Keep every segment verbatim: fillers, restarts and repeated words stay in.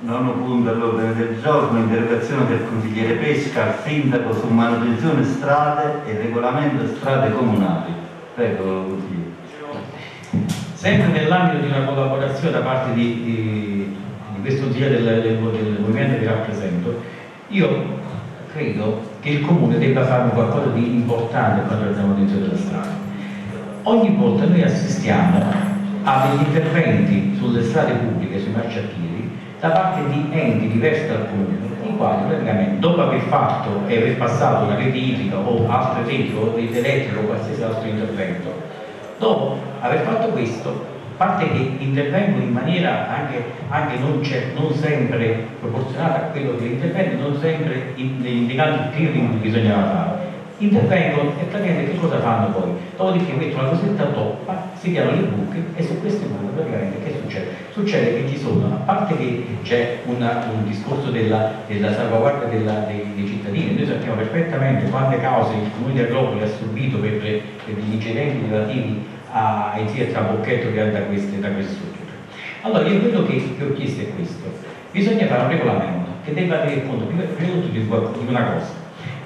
Nono punto all'ordine del giorno, interrogazione del consigliere Pesca al sindaco su manutenzione strade e regolamento strade comunali. Prego, consigliere. Sempre nell'ambito di una collaborazione da parte di, di, di questo consigliere del, del, del movimento che rappresento, io credo che il comune debba fare qualcosa di importante per la manutenzione della strada. Ogni volta noi assistiamo a degli interventi sulle strade pubbliche, sui marciapiedi, da parte di enti diversi dal comune, i quali praticamente dopo aver fatto e aver passato una rete idrica o altre reti o rete elettrica o qualsiasi altro intervento, dopo aver fatto questo, a parte che intervengono in maniera anche, anche non, non sempre proporzionata a quello che interviene, non sempre indicando il periodo in cui bisognava fare, intervengono e praticamente che cosa fanno poi? Dopodiché mettono la cosiddetta toppa, si chiamano le buche e su queste buche praticamente che succede? Succede che ci sono, a parte che c'è un discorso della, della salvaguardia della, dei, dei cittadini, noi sappiamo perfettamente quante cause il comune di Agropoli ha subito per, per gli incidenti relativi ai tiri tra bocchetto creati da queste, da queste strutture. Allora io quello che, che ho chiesto è questo: bisogna fare un regolamento che debba tenere conto prima di tutto di una cosa.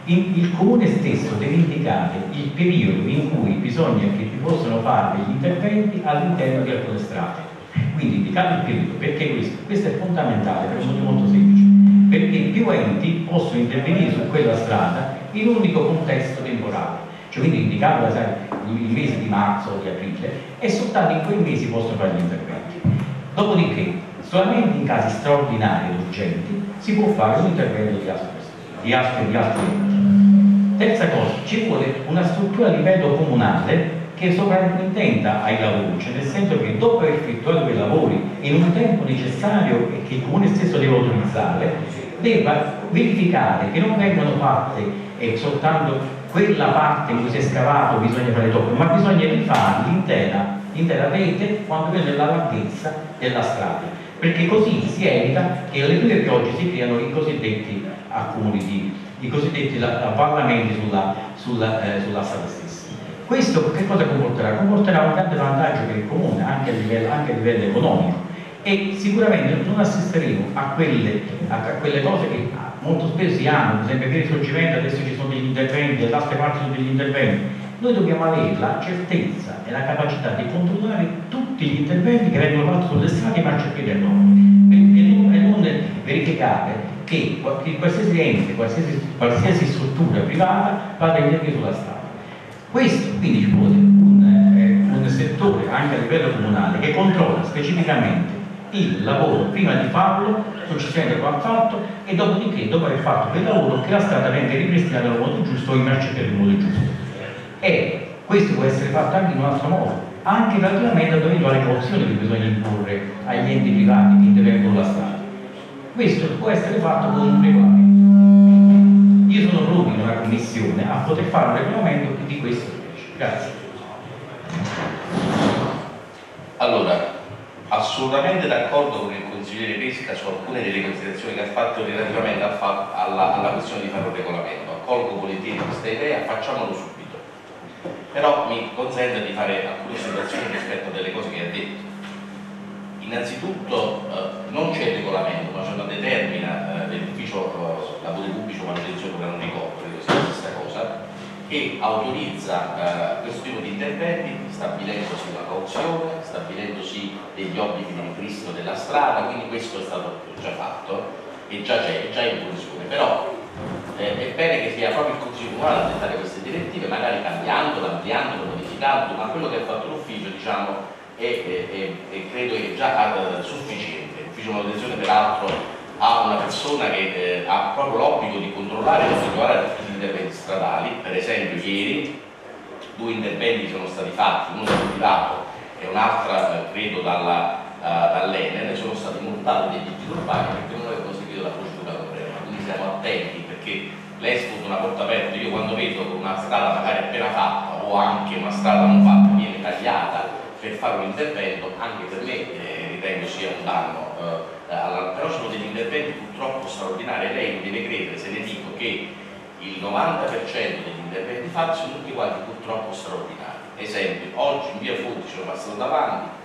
Il comune stesso deve indicare il periodo in cui bisogna che si possano fare degli interventi all'interno di alcune strade. Quindi indicare il periodo, perché questo? Questo è fondamentale per un motivo molto semplice, perché più enti possono intervenire su quella strada in un unico contesto temporale, cioè quindi indicare sai, il mese di marzo o di aprile, e soltanto in quei mesi possono fare gli interventi. Dopodiché, solamente in casi straordinari ed urgenti si può fare un intervento di altri di altri, di altri enti. Terza cosa, ci vuole una struttura a livello comunale che sovrintenda ai lavori, cioè nel senso che dopo aver effettuato quei lavori in un tempo necessario e che il comune stesso deve autorizzare, debba verificare che non vengono fatte eh, soltanto quella parte in cui si è scavato, bisogna fare dopo, ma bisogna rifare l'intera, l'intera rete quando viene la larghezza della strada, perché così si evita che alle prime piogge si creano i cosiddetti accumuli di, i cosiddetti avvallamenti sulla, sulla, eh, sulla strada stessa. Questo che cosa comporterà? Comporterà un grande vantaggio per il comune anche a livello, anche a livello economico, e sicuramente non assisteremo a quelle, a quelle cose che molto spesso si hanno, per esempio per il risorgimento adesso ci sono degli interventi, da altre parti sono degli interventi. Noi dobbiamo avere la certezza e la capacità di controllare tutti gli interventi che vengono fatti sulle strade e marciapiedi enormi, e non verificare che qualsiasi ente, qualsiasi, qualsiasi struttura privata vada a intervenire sulla strada. Questo quindi ci vuole un, eh, un settore anche a livello comunale che controlla specificamente il lavoro prima di farlo, successivamente quando fatto, e dopodiché, dopo aver fatto quel lavoro, che la strada venga ripristinata nel modo giusto o i marciapiedi nel modo giusto. E questo può essere fatto anche in un altro modo, anche relativamente ad eventuali cauzioni che bisogna imporre agli enti privati che intervengono sulla strada. Questo può essere fatto con un regolamento. Io sono pronto in una commissione a poter fare un regolamento di questo. Grazie. Allora, assolutamente d'accordo con il consigliere Pesca su alcune delle considerazioni che ha fatto relativamente al fatto, alla, alla questione di fare un regolamento. Accolgo volentieri questa idea, facciamolo subito. Però mi consente di fare alcune osservazioni rispetto a delle cose che ha detto. Innanzitutto eh, non c'è il regolamento, ma c'è una determina eh, dell'ufficio eh, lavori pubblici o manutenzione, che non ricordo, credo sia la stessa cosa, che autorizza eh, questo tipo di interventi stabilendosi una cauzione, stabilendosi degli obblighi di ripristino della strada, quindi questo è stato già fatto e già c'è, già in funzione. Però eh, è bene che sia proprio il Consiglio Comunale a dettare queste direttive, magari cambiandole, ampliandole, modificandole, ma quello che ha fatto l'ufficio, diciamo, è, è, è, credo che già uh, sufficiente. L'ufficio manutenzione peraltro ha una persona che eh, ha proprio l'obbligo di controllare e effettuare tutti gli interventi stradali. Per esempio ieri due interventi sono stati fatti, uno dal privato e un'altra eh, credo dalla, uh, dall'Enel, sono stati multati dei vigili urbani perché non avevano seguito la procedura corretta. Quindi siamo attenti, perché lei sfugge una porta aperta. Io quando vedo che una strada magari appena fatta o anche una strada non fatta viene tagliata per fare un intervento, anche per me eh, ritengo sia un danno, eh, alla, però sono degli interventi purtroppo straordinari. Lei mi deve credere se le dico che il novanta per cento degli interventi fatti sono tutti quanti purtroppo straordinari. Esempio, oggi in via Fonti sono passato davanti,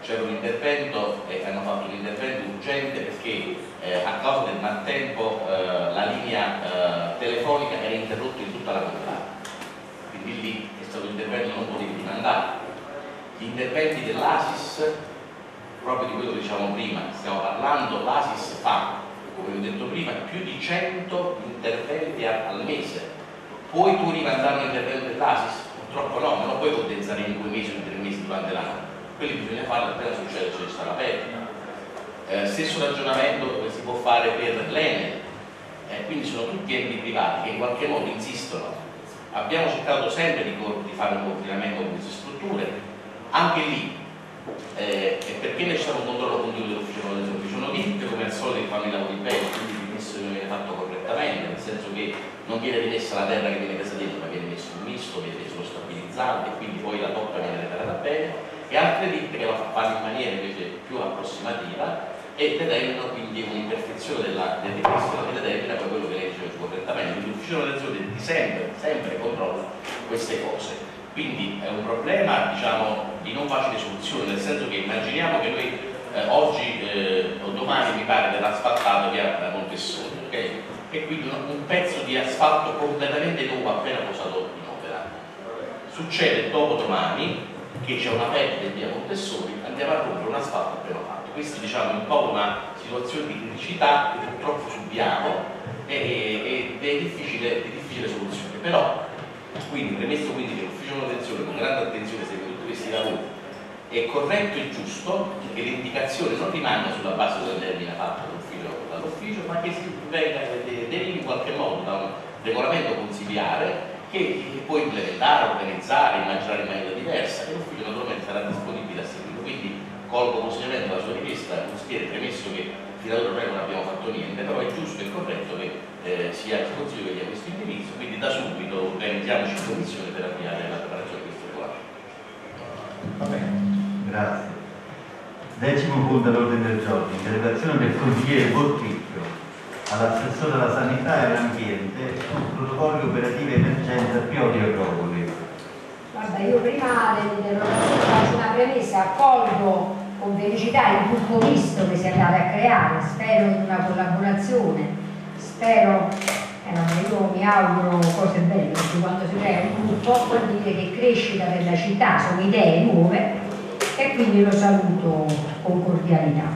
c'era un intervento e hanno fatto un intervento urgente perché eh, a causa del maltempo eh, la linea eh, telefonica era interrotta in tutta la contrada, quindi lì è stato un intervento non potevi rimandare. Gli interventi dell'Asis, proprio di quello che dicevamo prima, stiamo parlando, l'Asis fa, come ho detto prima, più di cento interventi al mese. Puoi tu rimandare un intervento dell'Asis? Purtroppo no, non lo puoi condensare in due mesi o in tre mesi durante l'anno. Quelli bisogna farlo appena succede, c'è sta la perdita. Eh, stesso ragionamento si può fare per l'Enel, eh, quindi sono tutti enti privati che in qualche modo insistono. Abbiamo cercato sempre di, di fare un coordinamento con queste strutture, anche lì, eh, e perché noi ci siamo un controllo continuo dell'ufficio manutenzione, l'ufficio notifiche come al solito fanno i lavori bene, quindi il rimesso viene fatto correttamente, nel senso che non viene rimessa la terra che viene presa dentro, ma viene messo un misto, viene messo lo stabilizzante, quindi poi la toppa viene reparata bene, e altre ditte che lo fanno in maniera invece più approssimativa e determinano quindi un'imperfezione della, del ripristino che determina poi quello che lei diceva correttamente. Quindi l'ufficio manutenzione sempre, sempre controlla queste cose. Quindi è un problema, diciamo, di non facile soluzione, nel senso che immaginiamo che noi eh, oggi eh, o domani mi pare verrà asfaltato via Montessori, ok? E quindi un, un pezzo di asfalto completamente nuovo appena posato in opera. Succede dopo domani che c'è una perdita di via Montessori, andiamo a rompere un asfalto appena fatto. Questa diciamo un po' una situazione di criticità che purtroppo subiamo e, ed è difficile, di difficile soluzione. Però, quindi, premesso quindi che l'ufficio manutenzione con grande attenzione segue tutti questi lavori, è corretto e giusto che l'indicazione non rimanga sulla base della determina fatta dall'ufficio, ma che si venga, derivi in qualche modo da un regolamento consigliare che può implementare, organizzare, immaginare in maniera diversa, e l'ufficio naturalmente sarà disponibile a seguire. Quindi colgo positivamente la sua richiesta, consigliere, premesso che fino ad ora non abbiamo fatto niente, però è giusto e corretto che eh, sia il Consiglio che dia questo indirizzo, quindi da subito organizziamoci in commissione per avviare la preparazione di questo regolamento. Va bene. Grazie. Decimo punto all'ordine del giorno, interrogazione del consigliere Botticchio all'assessore alla sanità e all'ambiente sul protocollo operativo emergenza Pioli e Agropoli. Guarda, io prima dell'interrogazione faccio una premessa, accolgo con felicità il gruppo misto che si è andato a creare, spero in una collaborazione, spero, eh, no, io mi auguro cose belle, perché quando si crea un gruppo vuol dire che crescita per la città, sono idee nuove e quindi lo saluto con cordialità.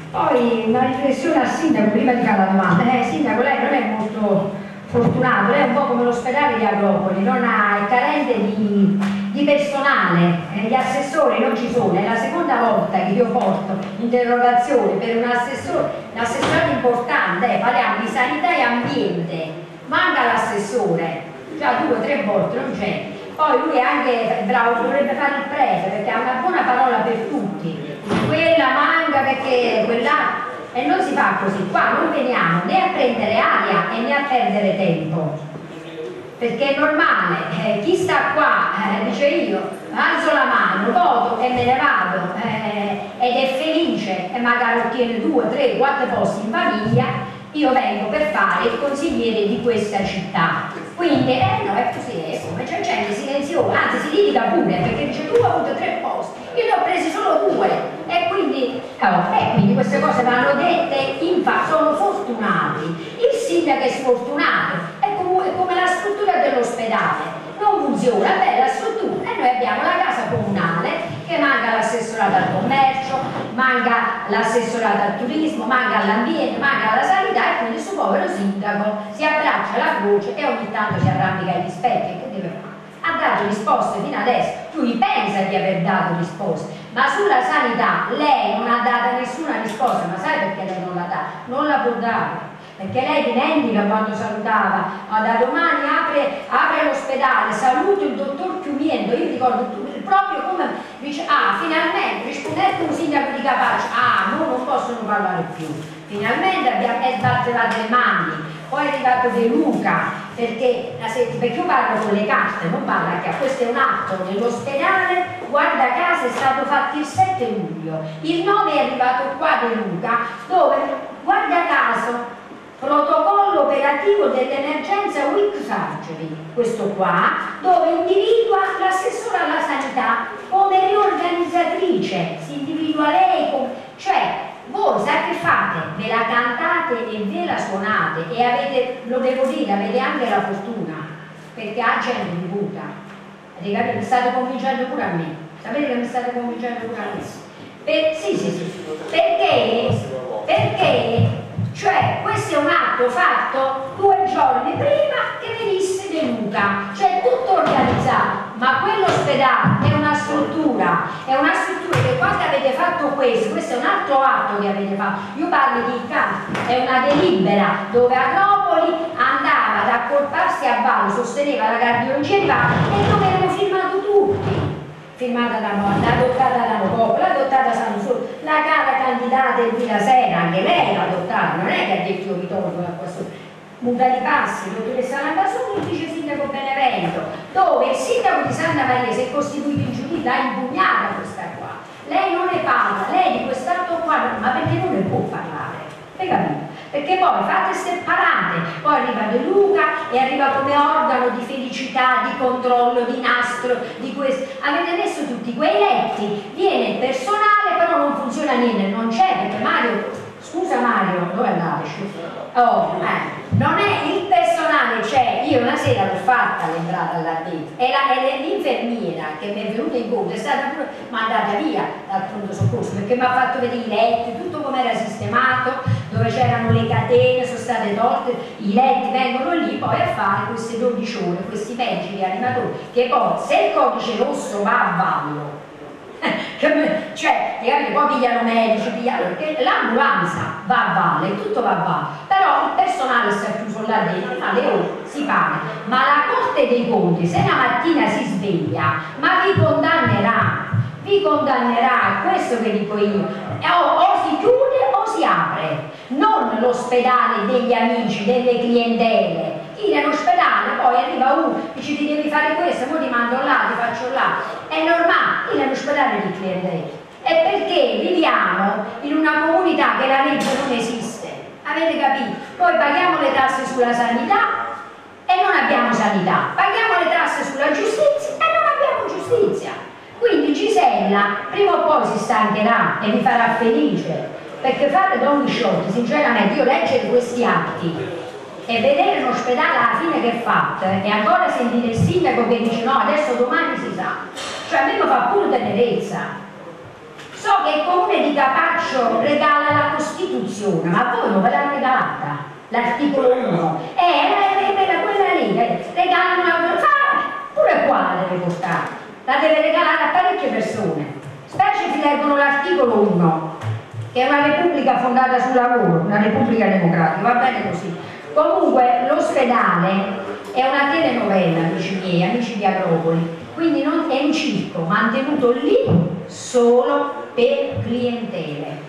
Poi una riflessione al sindaco prima di fare la domanda. Eh, sindaco, lei non è molto fortunato, lei è un po' come l'ospedale di Agropoli, non ha, è carente di, di personale, eh, gli assessori non ci sono, è la seconda volta che io porto interrogazione per un assessore, un assessore importante, eh, parliamo di sanità e ambiente, manca l'assessore, già due o tre volte non c'è. Poi lui è anche bravo, dovrebbe fare il prete perché ha una buona parola per tutti, quella manca perché quella, e non si fa così. Qua non veniamo né a prendere aria e né a perdere tempo, perché è normale, eh, chi sta qua eh, dice io alzo la mano, voto e me ne vado, eh, ed è felice e magari ottiene due, tre, quattro posti in famiglia. Io vengo per fare il consigliere di questa città, quindi eh, no, è così, è come c'è gente silenziosa, anzi si litiga pure perché dice tu hai avuto tre posti, io ne ho presi solo due, e quindi, oh, e quindi queste cose vanno dette, infatti sono fortunati. Il sindaco è sfortunato, è come, è come la struttura dell'ospedale, non funziona, beh, la struttura, e noi abbiamo la casa comunale che manca l'assessorato al commercio, manca l'assessorato al turismo, manca all'ambiente, manca alla sanità, e quindi il suo povero sindaco si abbraccia la croce e ogni tanto si arrampica agli specchi. Che deve fare? Ha dato risposte fino adesso, lui pensa di aver dato risposte, ma sulla sanità lei non ha dato nessuna risposta. Ma sai perché lei non la dà? Non la può dare, perché lei dimentica quando salutava, ma da domani apre, apre l'ospedale, saluto il dottor Chiumiendo, io ricordo proprio come dice, ah, finalmente rispondete un sindaco di Capace, ah, no, non possono parlare più, finalmente abbiamo sbattevato le mani. Poi è arrivato De Luca, perché, perché io parlo con le carte, non parla che questo è un atto nell'ospedale, guarda caso è stato fatto il sette luglio, il nove è arrivato qua De Luca, dove guarda caso protocollo operativo dell'emergenza weak surgery, questo qua, dove individua l'assessore alla sanità come riorganizzatrice, si individua lei, come, cioè voi sa che fate? Ve la cantate e ve la suonate e avete, lo devo dire, avete anche la fortuna, perché ha gente di punta. Avete capito? Mi state convincendo pure a me, sapete che mi state convincendo pure a me? Per, sì, sì, sì, perché, perché cioè questo è un atto fatto due giorni prima che venisse De Luca, cioè tutto organizzato, ma quell'ospedale è una struttura, è una struttura che quando avete fatto questo, questo è un altro atto che avete fatto, io parlo di campo, è una delibera dove Agropoli andava ad accorparsi a ballo, sosteneva la cardiologia di Vallo e dove hanno firmato tutti. Firmata da noi, adottata da Nocopo, l'adottata da Sansone, la cara candidata Elvira Sera, anche lei l'ha adottata, non è che ha detto io mi tolgo da questo. Muta di Passi, dottoressa Landasoni, il vice sindaco Benevento, dove il sindaco di Santa Maria si è costituito in giudizio, l'ha impugnata questa qua. Lei non ne parla, lei di quest'atto qua, ma perché non ne può parlare? Hai capito? Perché poi fate separate, poi arriva De Luca e arriva come organo di felicità, di controllo, di nastro, di questo. Avete messo tutti quei letti, viene il personale, però non funziona niente, non c'è, perché Mario, scusa Mario, dove andate? Oh, eh, non è il personale, c'è, io una sera l'ho fatta l'entrata là dentro, e l'infermiera che mi è venuta in conto è stata pure mandata via dal pronto soccorso, perché mi ha fatto vedere i letti, tutto come era sistemato, dove c'erano le catene, sono state tolte, i letti vengono lì poi a fare queste dodici ore, questi medici rianimatori, che poi se il codice rosso va a ballo, cioè poi pigliano medici, pigliano, perché l'ambulanza va a valle, tutto va a valle, però il personale sta chiuso là dentro, ma le ore si paga, ma la Corte dei Conti se una mattina si sveglia, ma vi condannerà, vi condannerà, questo che dico io, o, o si chiude o si apre, non l'ospedale degli amici, delle clientele. Chi in ospedale poi arriva uno, dice ti devi fare questo, poi ti mando là, ti faccio là, è normale, chi in ospedale di clientele. È perché viviamo in una comunità che la legge non esiste, avete capito? Poi paghiamo le tasse sulla sanità e non abbiamo sanità, paghiamo le tasse sulla giustizia e non abbiamo giustizia. Quindi Gisella prima o poi si stancherà e vi farà felice, perché fare Don Quixote, sinceramente, io leggere questi atti e vedere un ospedale alla fine che è fatto e ancora sentire il sindaco che dice no, adesso domani si sa, cioè a me mi fa pure tenerezza. So che il comune di Capaccio regala la Costituzione, ma voi non ve l'hanno regalata? L'articolo uno. Eh, era quella lì, regalano una... pure qua la deve portare, la deve regalare a parecchie persone, specie se leggono l'articolo uno, che è una repubblica fondata sul lavoro, una repubblica democratica, va bene così. Comunque l'ospedale è una telenovela, amici miei, amici di Agropoli, quindi non è un circo mantenuto lì solo per clientele.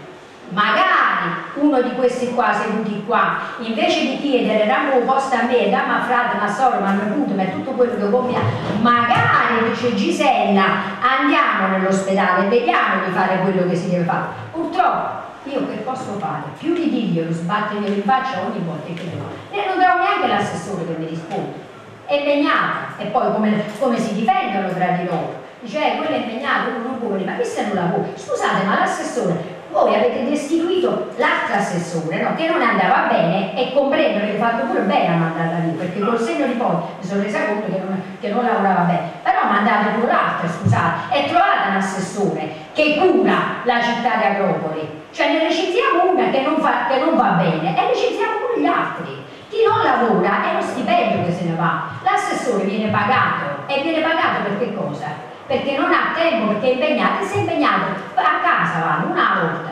Magari uno di questi qua seduti qua, invece di chiedere dammi un posto a me, dammi a frate, ma solo, ma non punto, ma tutto quello che compra, magari dice Gisella andiamo nell'ospedale e vediamo di fare quello che si deve fare. Purtroppo io che posso fare? Più di dirglielo, sbatterglielo in faccia ogni volta che devo. E non trovo neanche l'assessore che mi risponde. È impegnata. E poi come, come si difendono tra di loro? Dice, eh, quello è impegnato, uno non può venire. Ma questo non lavora. Scusate, ma l'assessore, voi avete destituito l'altro assessore, no? Che non andava bene, e comprendo che avete fatto pure bene a mandarla lì, perché col senno di poi mi sono resa conto che non, che non lavorava bene. Però mandate pure l'altro, scusate, e trovate un assessore che cura la città di Agropoli. Cioè ne licenziamo una che non, fa, che non va bene e licenziamo pure gli altri. Chi non lavora è lo stipendio che se ne va. L'assessore viene pagato, e viene pagato per che cosa? Perché non ha tempo, perché è impegnato, e si è impegnato a casa, va, una volta.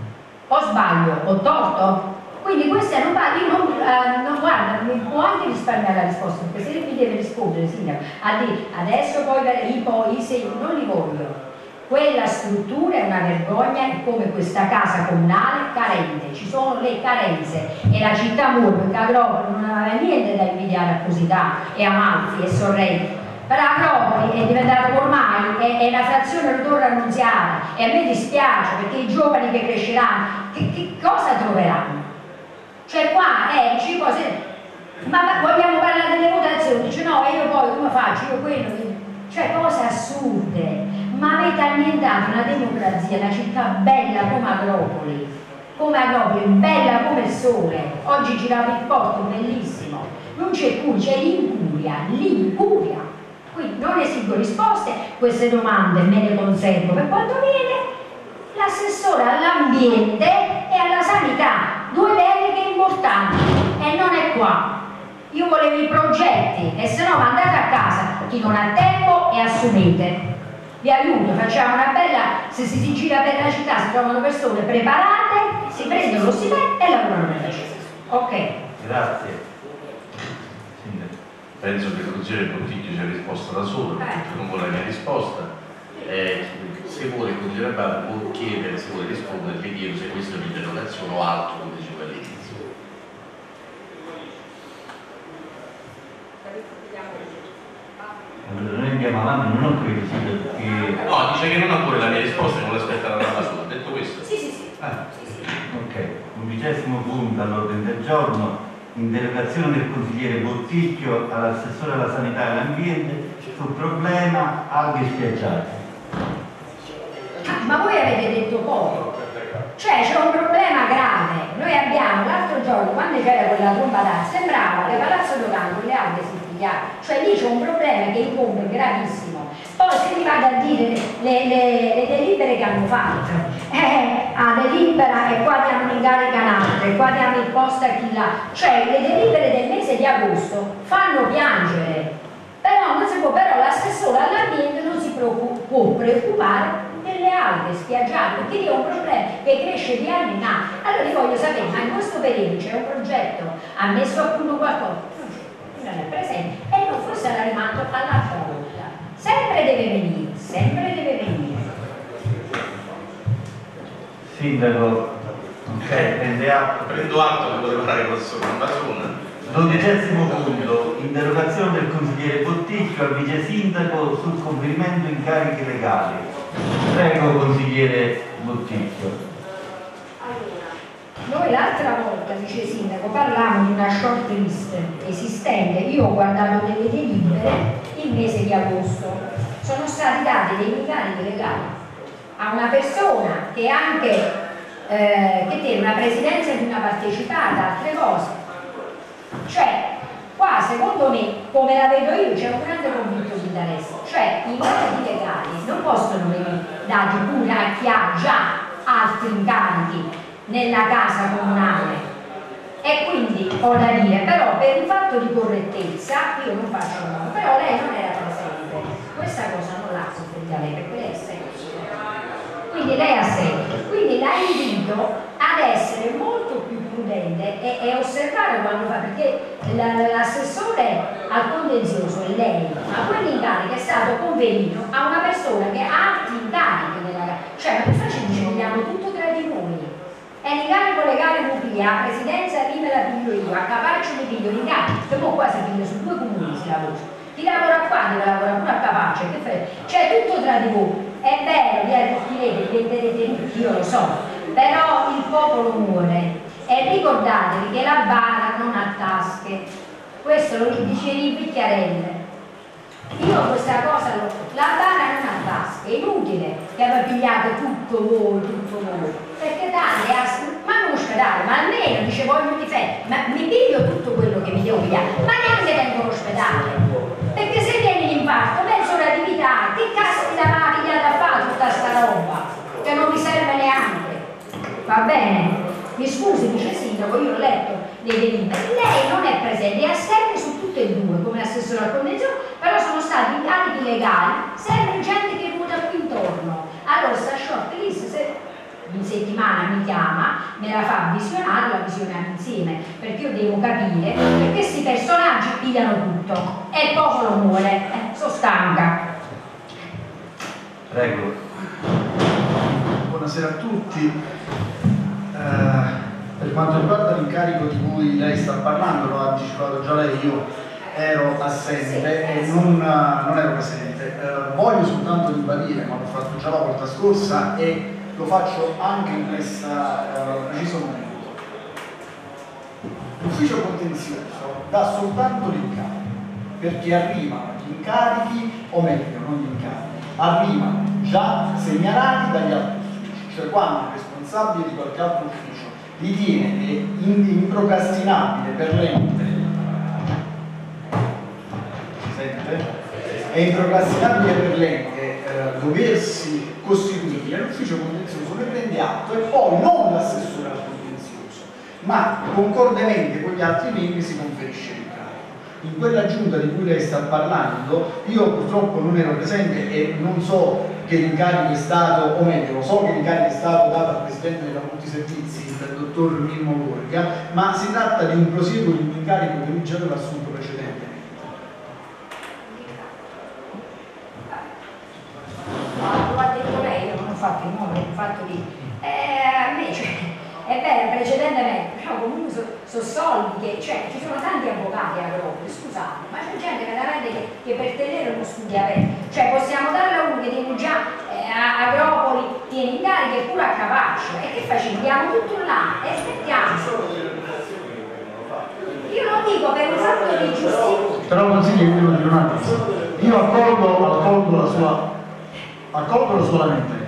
O sbaglio, ho torto? Quindi questa non va, io non, eh, non guarda, mi può anche risparmiare la risposta, perché se mi deve rispondere, sindaco, a dire adesso poi i poi i segni, non li voglio. Quella struttura è una vergogna, è come questa casa comunale carente, ci sono le carenze, e la città Murbo in Agropoli non aveva niente da invidiare a Positano e Amalfi e Sorrento. Però Agropoli è diventato ormai è, è una frazione Rotorro Annunziata, e a me dispiace, perché i giovani che cresceranno che, che cosa troveranno? Cioè qua eh, dici cose, ma vogliamo parlare delle votazioni, dice no, io poi come faccio, io quello, cioè cose assurde. Ma avete annientato una democrazia, una città bella come Agropoli, come Agropoli, bella come il sole. Oggi girava il porto, bellissimo, non c'è cui, c'è l'incuria, l'incuria. Quindi non esigo risposte, queste domande me le conservo per quando viene l'assessore all'ambiente e alla sanità, due deleghe importanti, e non è qua. Io volevo i progetti, e se no mandate a casa chi non ha tempo e assumete. Vi aiuto, facciamo una bella, se si, si gira per la città si trovano persone preparate, si prendono lo stipendio e lavorano nella città. Ok. Grazie. Penso che il consigliere Bottiglio ci ha risposto da solo, perché non vuole la mia risposta. Eh, se vuole il consigliere Barba può chiedere, se vuole rispondere, vi chiedo se questa è un'interrogazione o altro, come dicevo all'inizio. Allora, noi andiamo avanti, non ho credo sia perché... No, dice che non ha pure la mia risposta e vuole aspettare la roba sua. Detto questo? Sì, sì, sì. Ah, ok, undicesimo punto all'ordine del giorno, interrogazione del consigliere Bottiglio all'assessore alla sanità e all'ambiente sul problema alghe spiaggiate. Ma voi avete detto poco, cioè c'è un problema grave. Noi abbiamo l'altro giorno, quando c'era quella tromba d'acqua, sembrava che Palazzo Dogano le alghe si pigliavano, cioè lì c'è un problema che incombe gravissimo. Poi se mi vado a dire le, le, le delibere che hanno fatto, eh, ah, delibera e qua diamo in carica un'altra, qua diamo il posto a chi là, cioè le delibere del mese di agosto fanno piangere, però non si può, però l'assessore all'ambiente non si può preoccupare delle alghe spiaggiate, perché lì è un problema che cresce di anno in anno. Allora io voglio sapere, ma in questo periodo c'è un progetto, ha messo a punto qualcosa, non è presente, e non forse la rimando all'altra volta. Sempre deve venire, sempre deve venire. Sindaco, ok, prende atto. Prendo atto che volevo fare il professor Ambasuna. Dodicesimo punto, interrogazione del consigliere Bottiglio al vice sindaco sul conferimento incarichi legali. Prego consigliere Bottiglio. Allora, noi l'altra volta, vice sindaco, parlavamo di una short list esistente. Io ho guardato delle delibere il mese di agosto. Sono stati dati dei incarichi legali a una persona che anche eh, che tiene una presidenza di una partecipata, altre cose. Cioè, qua secondo me, come la vedo io, c'è un grande conflitto di interesse. Cioè, i incarichi legali non possono venire dati pure a chi ha già altri incarichi nella casa comunale. E quindi ho da dire, però per un fatto di correttezza, io non faccio nulla, però lei non era presente. Questa cosa non la sofferta lei, perché lei è sempre. Quindi lei ha sempre. Quindi la invito ad essere molto più prudente e, e osservare quando fa, perché l'assessore al contenzioso è lei, ma quell'incarico è stato conferito a una persona che ha altri incarichi nella casa. Cioè, ma per farci ci vogliamo tutto tra di noi. È l'incarico legale nucleo, a presidenza Rime la piglio io, a Capaccio mi piglio l'incarico, che poi qua si piglia su due comuni si lavora. Chi lavora qua deve lavorare pure a Capaccio, che fai? C'è tutto tra di voi. È vero, vi arricchirete, diventerete ricchi, io lo so, però il popolo muore. E ricordatevi che la bara non ha tasche. Questo lo dice in Picchiarelle. Io questa cosa, lo, la bara non ha tasche, è inutile che avete pigliato tutto voi, tutto voi, perché tante, ma non ospedale, ma almeno dice voglio difendere, ma mi piglio tutto quello che mi devo pigliare, ma neanche tengo l'ospedale, perché se viene l'infarto, mezz'ora di vita, che cazzo ti la pigliata a fare tutta sta roba, che non mi serve neanche, va bene? Mi scusi, vice sindaco, io ho letto dei deliberi, lei non è presente, è assente su tutte e due come assessore al convenzio, però sono stati incarichi legali, sempre gente che ruota qui intorno. Allora sta short list, se in settimana mi chiama, me la fa visionare, la visioniamo insieme, perché io devo capire perché questi personaggi pigliano tutto e il popolo muore, eh, sono stanca. Prego. Buonasera a tutti. Eh, per quanto riguarda l'incarico di cui lei sta parlando, lo ha anticipato già lei, io ero assente e non, non ero presente. Eh, voglio soltanto ribadire, ma l'ho fatto già la volta scorsa e lo faccio anche in questo uh, preciso momento. L'ufficio contenzioso dà soltanto l'incarico, perché arrivano gli incarichi, o meglio, non gli incarichi, arrivano già segnalati dagli altri uffici, cioè quando il responsabile di qualche altro ufficio ritiene che è improcrastinabile per l'ente, si sente? È improcrastinabile per l'ente eh, doversi costituire, l'ufficio contenzioso ne prende atto e poi non l'assessore al contenzioso, ma concordemente con gli altri membri si conferisce l'incarico. In quella giunta di cui lei sta parlando, io purtroppo non ero presente e non so che l'incarico è stato, o meglio, lo so che l'incarico è stato dato al Presidente della Multiservizi, il dottor Mimmo Gorga, ma si tratta di un prosieguo di un incarico che lui già aveva assunto precedentemente. Lo ha detto lei, io non ho fatto il nome, il fatto di... Eh, a me, cioè, è vero, precedentemente, però comunque sono so soldi che, cioè, ci sono tanti avvocati agropoli, scusate, ma c'è gente veramente che, che per tenere uno studio aperto, cioè possiamo darle a uno che tiene già eh, a Agropoli, tiene incarichi e pure a Capaccio, e che facciamo? Diamo tutto là e aspettiamo. Io lo dico per un fatto di giustizia. Però consiglio che devo dire una cosa, io accolgo, accolgo la sua accolgo la sua lamentela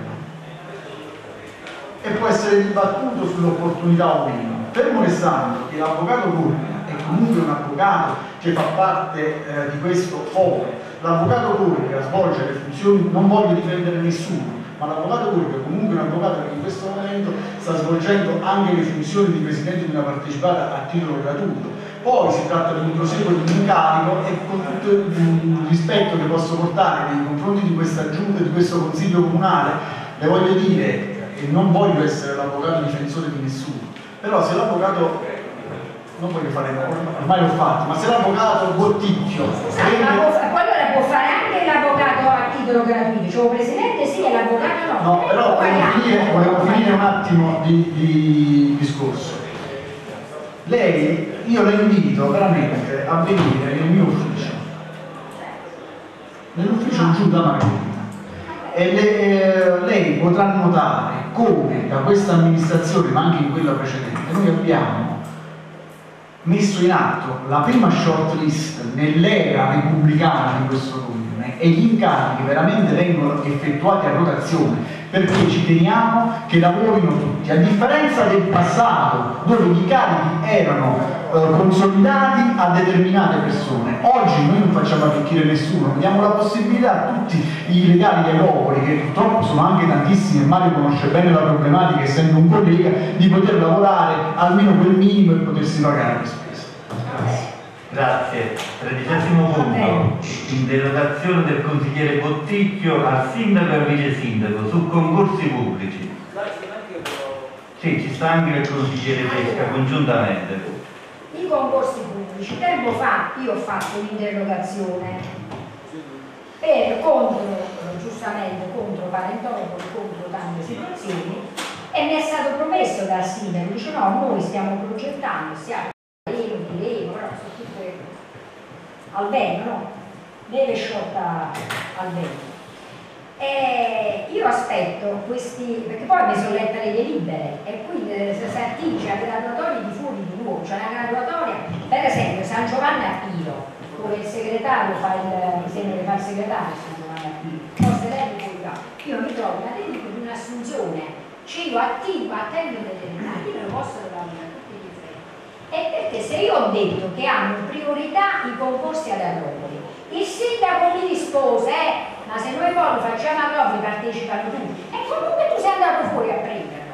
e può essere dibattuto sull'opportunità o meno, fermo restando che l'avvocato Gorga è comunque un avvocato che fa parte eh, di questo foro. L'avvocato Gorga svolge le funzioni, non voglio difendere nessuno, ma l'avvocato Gorga è comunque un avvocato che in questo momento sta svolgendo anche le funzioni di presidente di una partecipata a titolo gratuito. Poi si tratta di un proseguo di un incarico e con tutto il rispetto che posso portare nei confronti di questa giunta, di questo consiglio comunale, le voglio dire, e non voglio essere l'avvocato difensore di nessuno, però se l'avvocato, non voglio fare, ormai l'ho fatto, ma se l'avvocato Botticchio... Scusate, ma può, allora può fare anche l'avvocato a titolo gratuito, cioè il presidente sì e l'avvocato no. No, però volevo finire, volevo finire un attimo di, di discorso. Lei, io la invito veramente a venire nel mio ufficio, nell'ufficio giù da Margherita, e le, eh, lei potrà notare come da questa amministrazione, ma anche in quella precedente, noi abbiamo messo in atto la prima short list nell'era repubblicana di questo comune e gli incarichi veramente vengono effettuati a rotazione, perché ci teniamo che lavorino tutti, a differenza del passato dove gli incarichi erano eh, consolidati a determinate persone. Oggi noi non facciamo arricchire nessuno, diamo la possibilità a tutti i legali di Agropoli, che purtroppo sono anche tantissimi e Mario conosce bene la problematica essendo un collega, di poter lavorare almeno quel minimo e potersi pagare le spese. Grazie. Grazie. Tredicesimo punto, interrogazione del consigliere Botticchio al sindaco e al vice sindaco su concorsi pubblici. Sì, ci sta anche il consigliere Pesca congiuntamente. I concorsi pubblici, tempo fa io ho fatto un'interrogazione per contro, giustamente contro Parentopoli, contro tante situazioni, e mi è stato promesso dal sindaco, dice no, noi stiamo progettando, stiamo diremo, diremo, però sono tutte al vento, no? Neve sciolta al vento. E io aspetto questi, perché poi mi sono letta le delibere e quindi se si attinge a graduatorie di fuori di nuovo, cioè una graduatoria, per esempio San Giovanni a Piro, dove il segretario fa il, mi sembra che fa il segretario San Giovanni a Piro, forse lei mi dirà, io mi trovo una delibera di un'assunzione, cioè io attivo a tempo determinato, io me lo posso dare. E perché se io ho detto che hanno priorità i concorsi ad Agropoli, il sindaco mi rispose, eh, ma se noi poi lo facciamo a Agropoli partecipano tutti, e comunque tu sei andato fuori a prenderlo.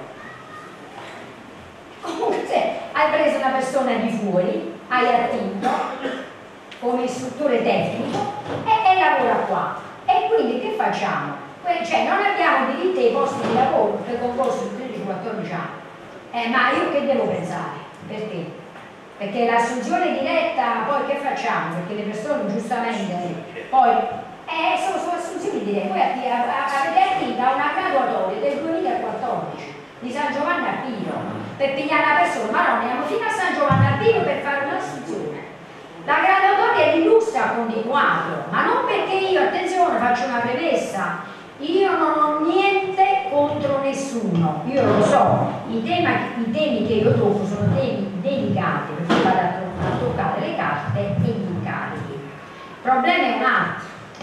Comunque se hai preso una persona di fuori, hai attinto come istruttore tecnico e, e lavora qua. E quindi che facciamo? Cioè non abbiamo diritto ai posti di lavoro per concorsi di tredici quattordici anni. Eh, ma io che devo pensare? Perché? Perché l'assunzione diretta, poi che facciamo? Perché le persone giustamente poi eh, sono, sono assunzioni dirette. Voi avete attinto a una graduatoria del duemilaquattordici di San Giovanni a Piro per pigliare una persona, ma no, andiamo fino a San Giovanni a Piro per fare un'assunzione. La graduatoria di Lusta ha continuato, ma non perché io, attenzione, faccio una premessa, io non ho niente contro nessuno, io lo so, i, tema, i temi che io tocco sono temi delicati, perché vado a, to a toccare le carte e gli incarichi. Il problema è un altro.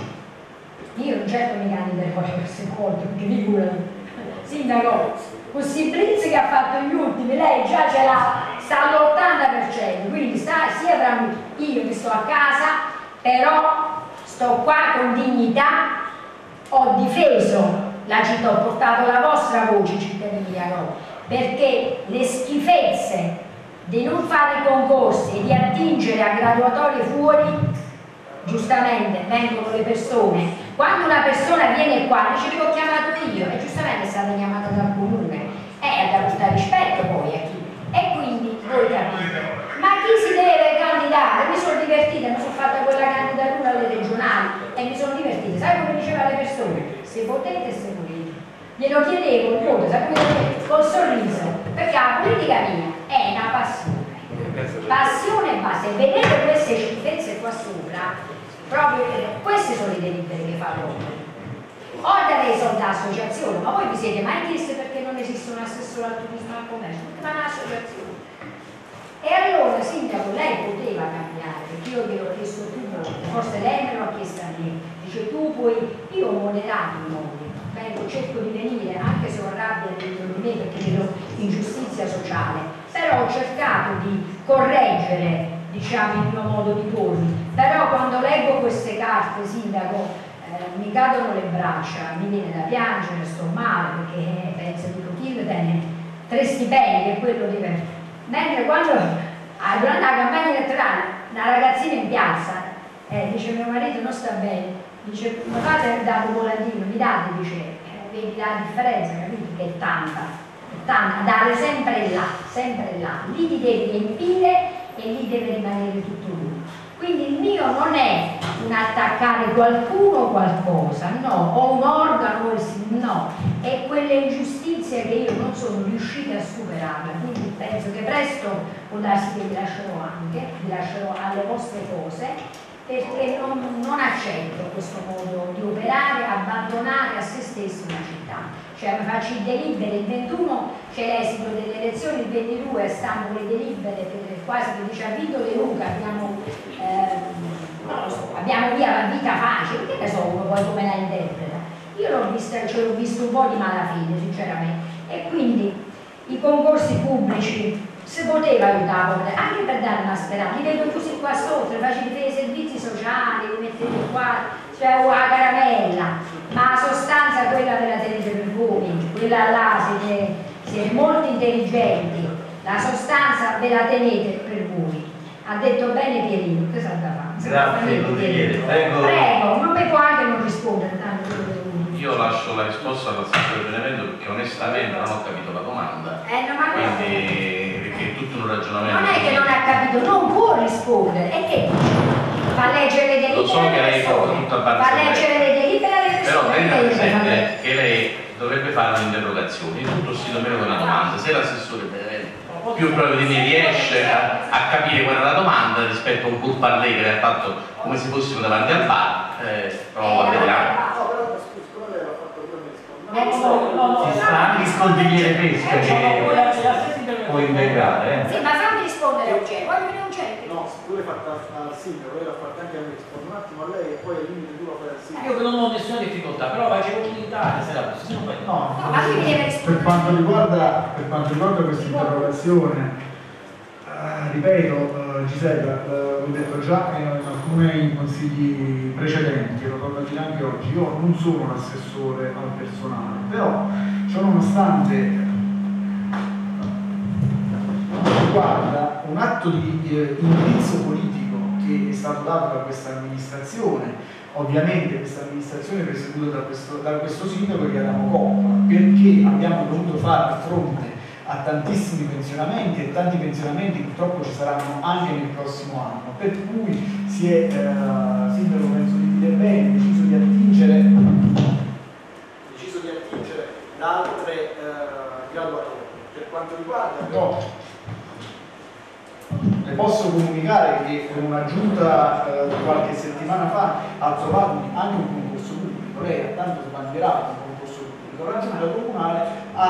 Io non certo mi candiderò per queste volte, perché figurati, sindaco, così Blitz che ha fatto gli ultimi, lei già ce l'ha, sta all'ottanta per cento, quindi sta sia tranquillo, io che sto a casa, però sto qua con dignità, ho difeso la città, ho portato la vostra voce, cittadini di Agro, perché le schifezze di non fare i concorsi e di attingere a graduatorie fuori, giustamente vengono le persone, quando una persona viene qua dice che l'ho chiamato io e giustamente è stata chiamata dal comune e eh, da questo rispetto poi a chi, e quindi voi capite, ma chi si deve candidare? Mi sono divertita, mi sono fatta quella candidatura alle regionali e mi sono divertita, sai come diceva alle persone? Se potete, se volete, glielo chiedevo il voto, sai come col sorriso, perché la politica mia è una passione, passione e base, e vedete queste schifezze qua sopra, proprio queste sono le delibere che fa l'uomo. O darei soldi all'associazione, ma voi vi siete mai chiesti perché non esiste un assessore al turismo e al commercio? Ma un'associazione. E allora, sindaco, lei poteva cambiare, perché io gliel'ho chiesto più volte, forse lei me l'ha chiesto a me, dice tu puoi, io ho moderato i modi, vengo, cerco di venire, anche se ho rabbia dentro di me perché vedo ingiustizia sociale, però ho cercato di correggere, diciamo, il mio modo di pormi, però quando leggo queste carte, sindaco, eh, mi cadono le braccia, mi viene da piangere, sto male perché penso di poter bene tre stipendi e quello diventa. Mentre quando ah, durante la campagna elettorale una ragazzina in piazza eh, dice mio marito non sta bene, dice mi fate dato volantino, mi date, dice eh, vedi la differenza, capito? Che è tanta, è tanta, dare sempre là, sempre là, lì ti devi riempire e lì deve rimanere tutto lui. Quindi il mio non è un attaccare qualcuno o qualcosa, no, o un organo, no, è quelle ingiustizie che io non sono riuscita a superare, quindi penso che presto può darsi che vi lascerò anche, vi lascerò alle vostre cose, perché non, non accetto questo modo di operare, abbandonare a se stessi una città. Cioè mi faccio i delibere, il ventuno c'è l'esito delle elezioni, il ventidue stanno le delibere per quasi che dice ha vinto De Luca, abbiamo, eh, non lo so, abbiamo via la vita facile, che ne so uno poi come la interpreta. Io l'ho vista, ce l'ho visto un po' di malafede sinceramente, e quindi i concorsi pubblici si poteva aiutare anche per dare una speranza, li vedo così qua sotto, facilitare i servizi sociali, li mettete qua, cioè una caramella, ma la sostanza quella ve la tenete per voi, quella là siete, siete molto intelligenti, la sostanza ve la tenete per voi. Ha detto bene Pierino, che sa da fare? Grazie consigliere, prego. Prego, non mi può anche non rispondere tanto. Io lascio la risposta all'assessore Benevento perché onestamente non ho capito la domanda. Eh, no, ma quindi perché è tutto un ragionamento. non è che non ha capito, non può rispondere, è che fa leggere le delibere. Lo so che lei fa tutta parte fa leggere le delibere alle persone. Però tenga che presente che lei dovrebbe fare un'interrogazione, io tutto si meno con una domanda. Se l'assessore Benevento più proprio di me riesce a, a capire qual è la domanda rispetto a un pur parler che lei ha fatto come se fossimo davanti al bar, eh, provo a vedere. Ci sta anche il consigliere Pesca che può integrare. Sì, ma fammi rispondere a Eugenio, voglio vedere Eugenio. No, tu l'hai fatta al sindaco, lei l'ha fatta anche a me, rispondo un attimo a lei e poi al limite tu la fai al sindaco. Io che non ho nessuna difficoltà, però facevo un'unità, se la possiamo fare. No, No, ma lui mi deve per rispondere. quanto riguarda, per quanto riguarda questa interrogazione, eh, ripeto, eh, Gisella, eh, l'ho detto già in alcuni consigli precedenti, lo torno a dire anche oggi, io non sono un assessore al personale, però ciò nonostante riguarda un atto di eh, indirizzo politico che è stato dato da questa amministrazione. Ovviamente questa amministrazione è presieduta da questo, da questo sindaco che Adamo Coppa, perché abbiamo dovuto fare fronte a tantissimi pensionamenti e tanti pensionamenti purtroppo ci saranno anche nel prossimo anno, per cui si è, eh, sindaco penso di dire bene, deciso di attingere, deciso di attingere da altre eh, graduatorie. Per quanto riguarda però, le posso comunicare che con una giunta eh, di qualche settimana fa ha trovato anche un concorso pubblico, lei ha tanto sbandierato un concorso pubblico, pubblico. La Giunta comunale ha,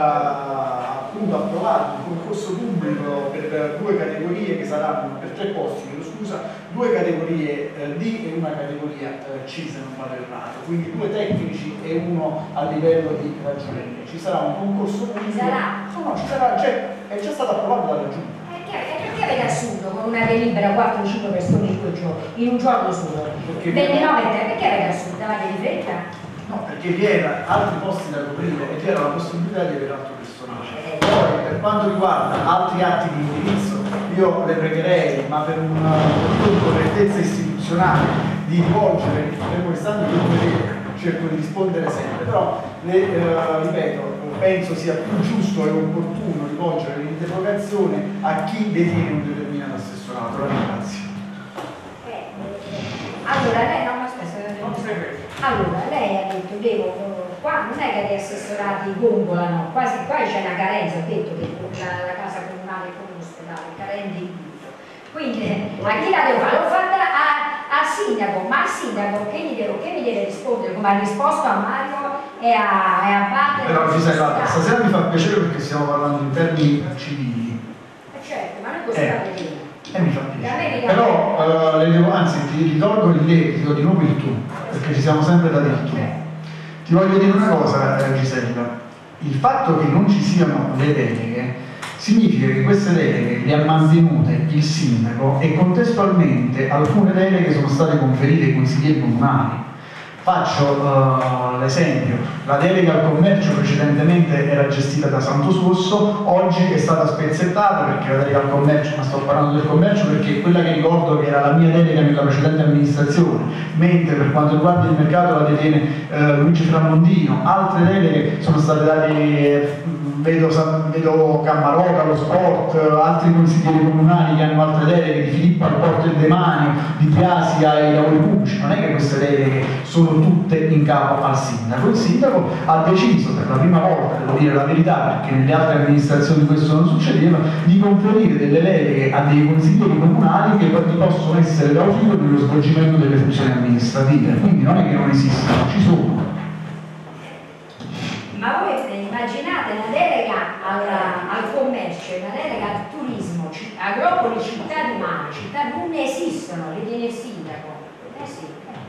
ha appunto approvato un concorso pubblico per due categorie che saranno, per tre posti, chiedo scusa, due categorie eh, D e una categoria eh, C, se non vado errato, quindi due tecnici e uno a livello di ragioneria. Ci sarà un concorso pubblico. Ci sarà? No, no, ci sarà, cioè, è già stato approvato dalla Giunta. Perché avete assunto con una delibera quattro cinque persone in due giorni, in un giorno solo? Perché ventinove, perché avete assunto? Avete di fretta? No, perché vi erano altri posti da coprire e vi era la possibilità di avere altro personale. Poi, per quanto riguarda altri atti di indirizzo, io le pregherei, ma per una correttezza istituzionale, di rivolgere, fermo restando che io cerco di rispondere sempre, però le, eh, ripeto, penso sia più giusto e opportuno rivolgere l'interrogazione a chi detiene un determinato assessorato. La ringrazio. Eh, allora lei non aspetta, allora lei ha detto devo, qua non è che gli assessorati gongolano, quasi qua c'è una carenza, ho detto che la, la casa comunale con l'ospedale, carente di tutto. Quindi a chi la devo fare? L'ho fatta al sindaco, ma al sindaco che mi, devo, che mi deve rispondere come ha risposto a Mario e a, e a Batte. Però ci sei fatta, stasera mi fa piacere perché stiamo parlando in termini civili. Eh certo, ma noi possiamo Eh. vedere. E mi fa piacere. mi Però uh, le devo, anzi ti ritorgo il lei, ti do di nuovo il tu, perché ci siamo sempre dati il tu. Ti voglio dire una cosa, eh, Gisella, il fatto che non ci siano le deleghe significa che queste deleghe le ha mantenute il sindaco e contestualmente alcune deleghe sono state conferite ai consiglieri comunali. Faccio uh, l'esempio, la delega al commercio precedentemente era gestita da Santo Suosso, oggi è stata spezzettata perché la delega al commercio, ma sto parlando del commercio perché è quella che ricordo che era la mia delega nella precedente amministrazione, mentre per quanto riguarda il mercato la detiene uh, Luigi Framondino, altre deleghe sono state date, eh, vedo, vedo Cammarota, lo sport, altri consiglieri comunali che hanno altre deleghe, di Filippo al Porto del Demanio, di Piasi ai lavori pubblici, non è che queste deleghe sono tutte in capo al sindaco. Il sindaco ha deciso per la prima volta, devo dire la verità perché nelle altre amministrazioni questo non succedeva, di conferire delle deleghe a dei consiglieri comunali che poi possono essere d'ausilio per lo svolgimento delle funzioni amministrative, quindi non è che non esistono, ci sono. Ma voi immaginate una delega al, al commercio, una delega al turismo, agropoli, città di mare, città non esistono, le tiene il sindaco. Eh sì.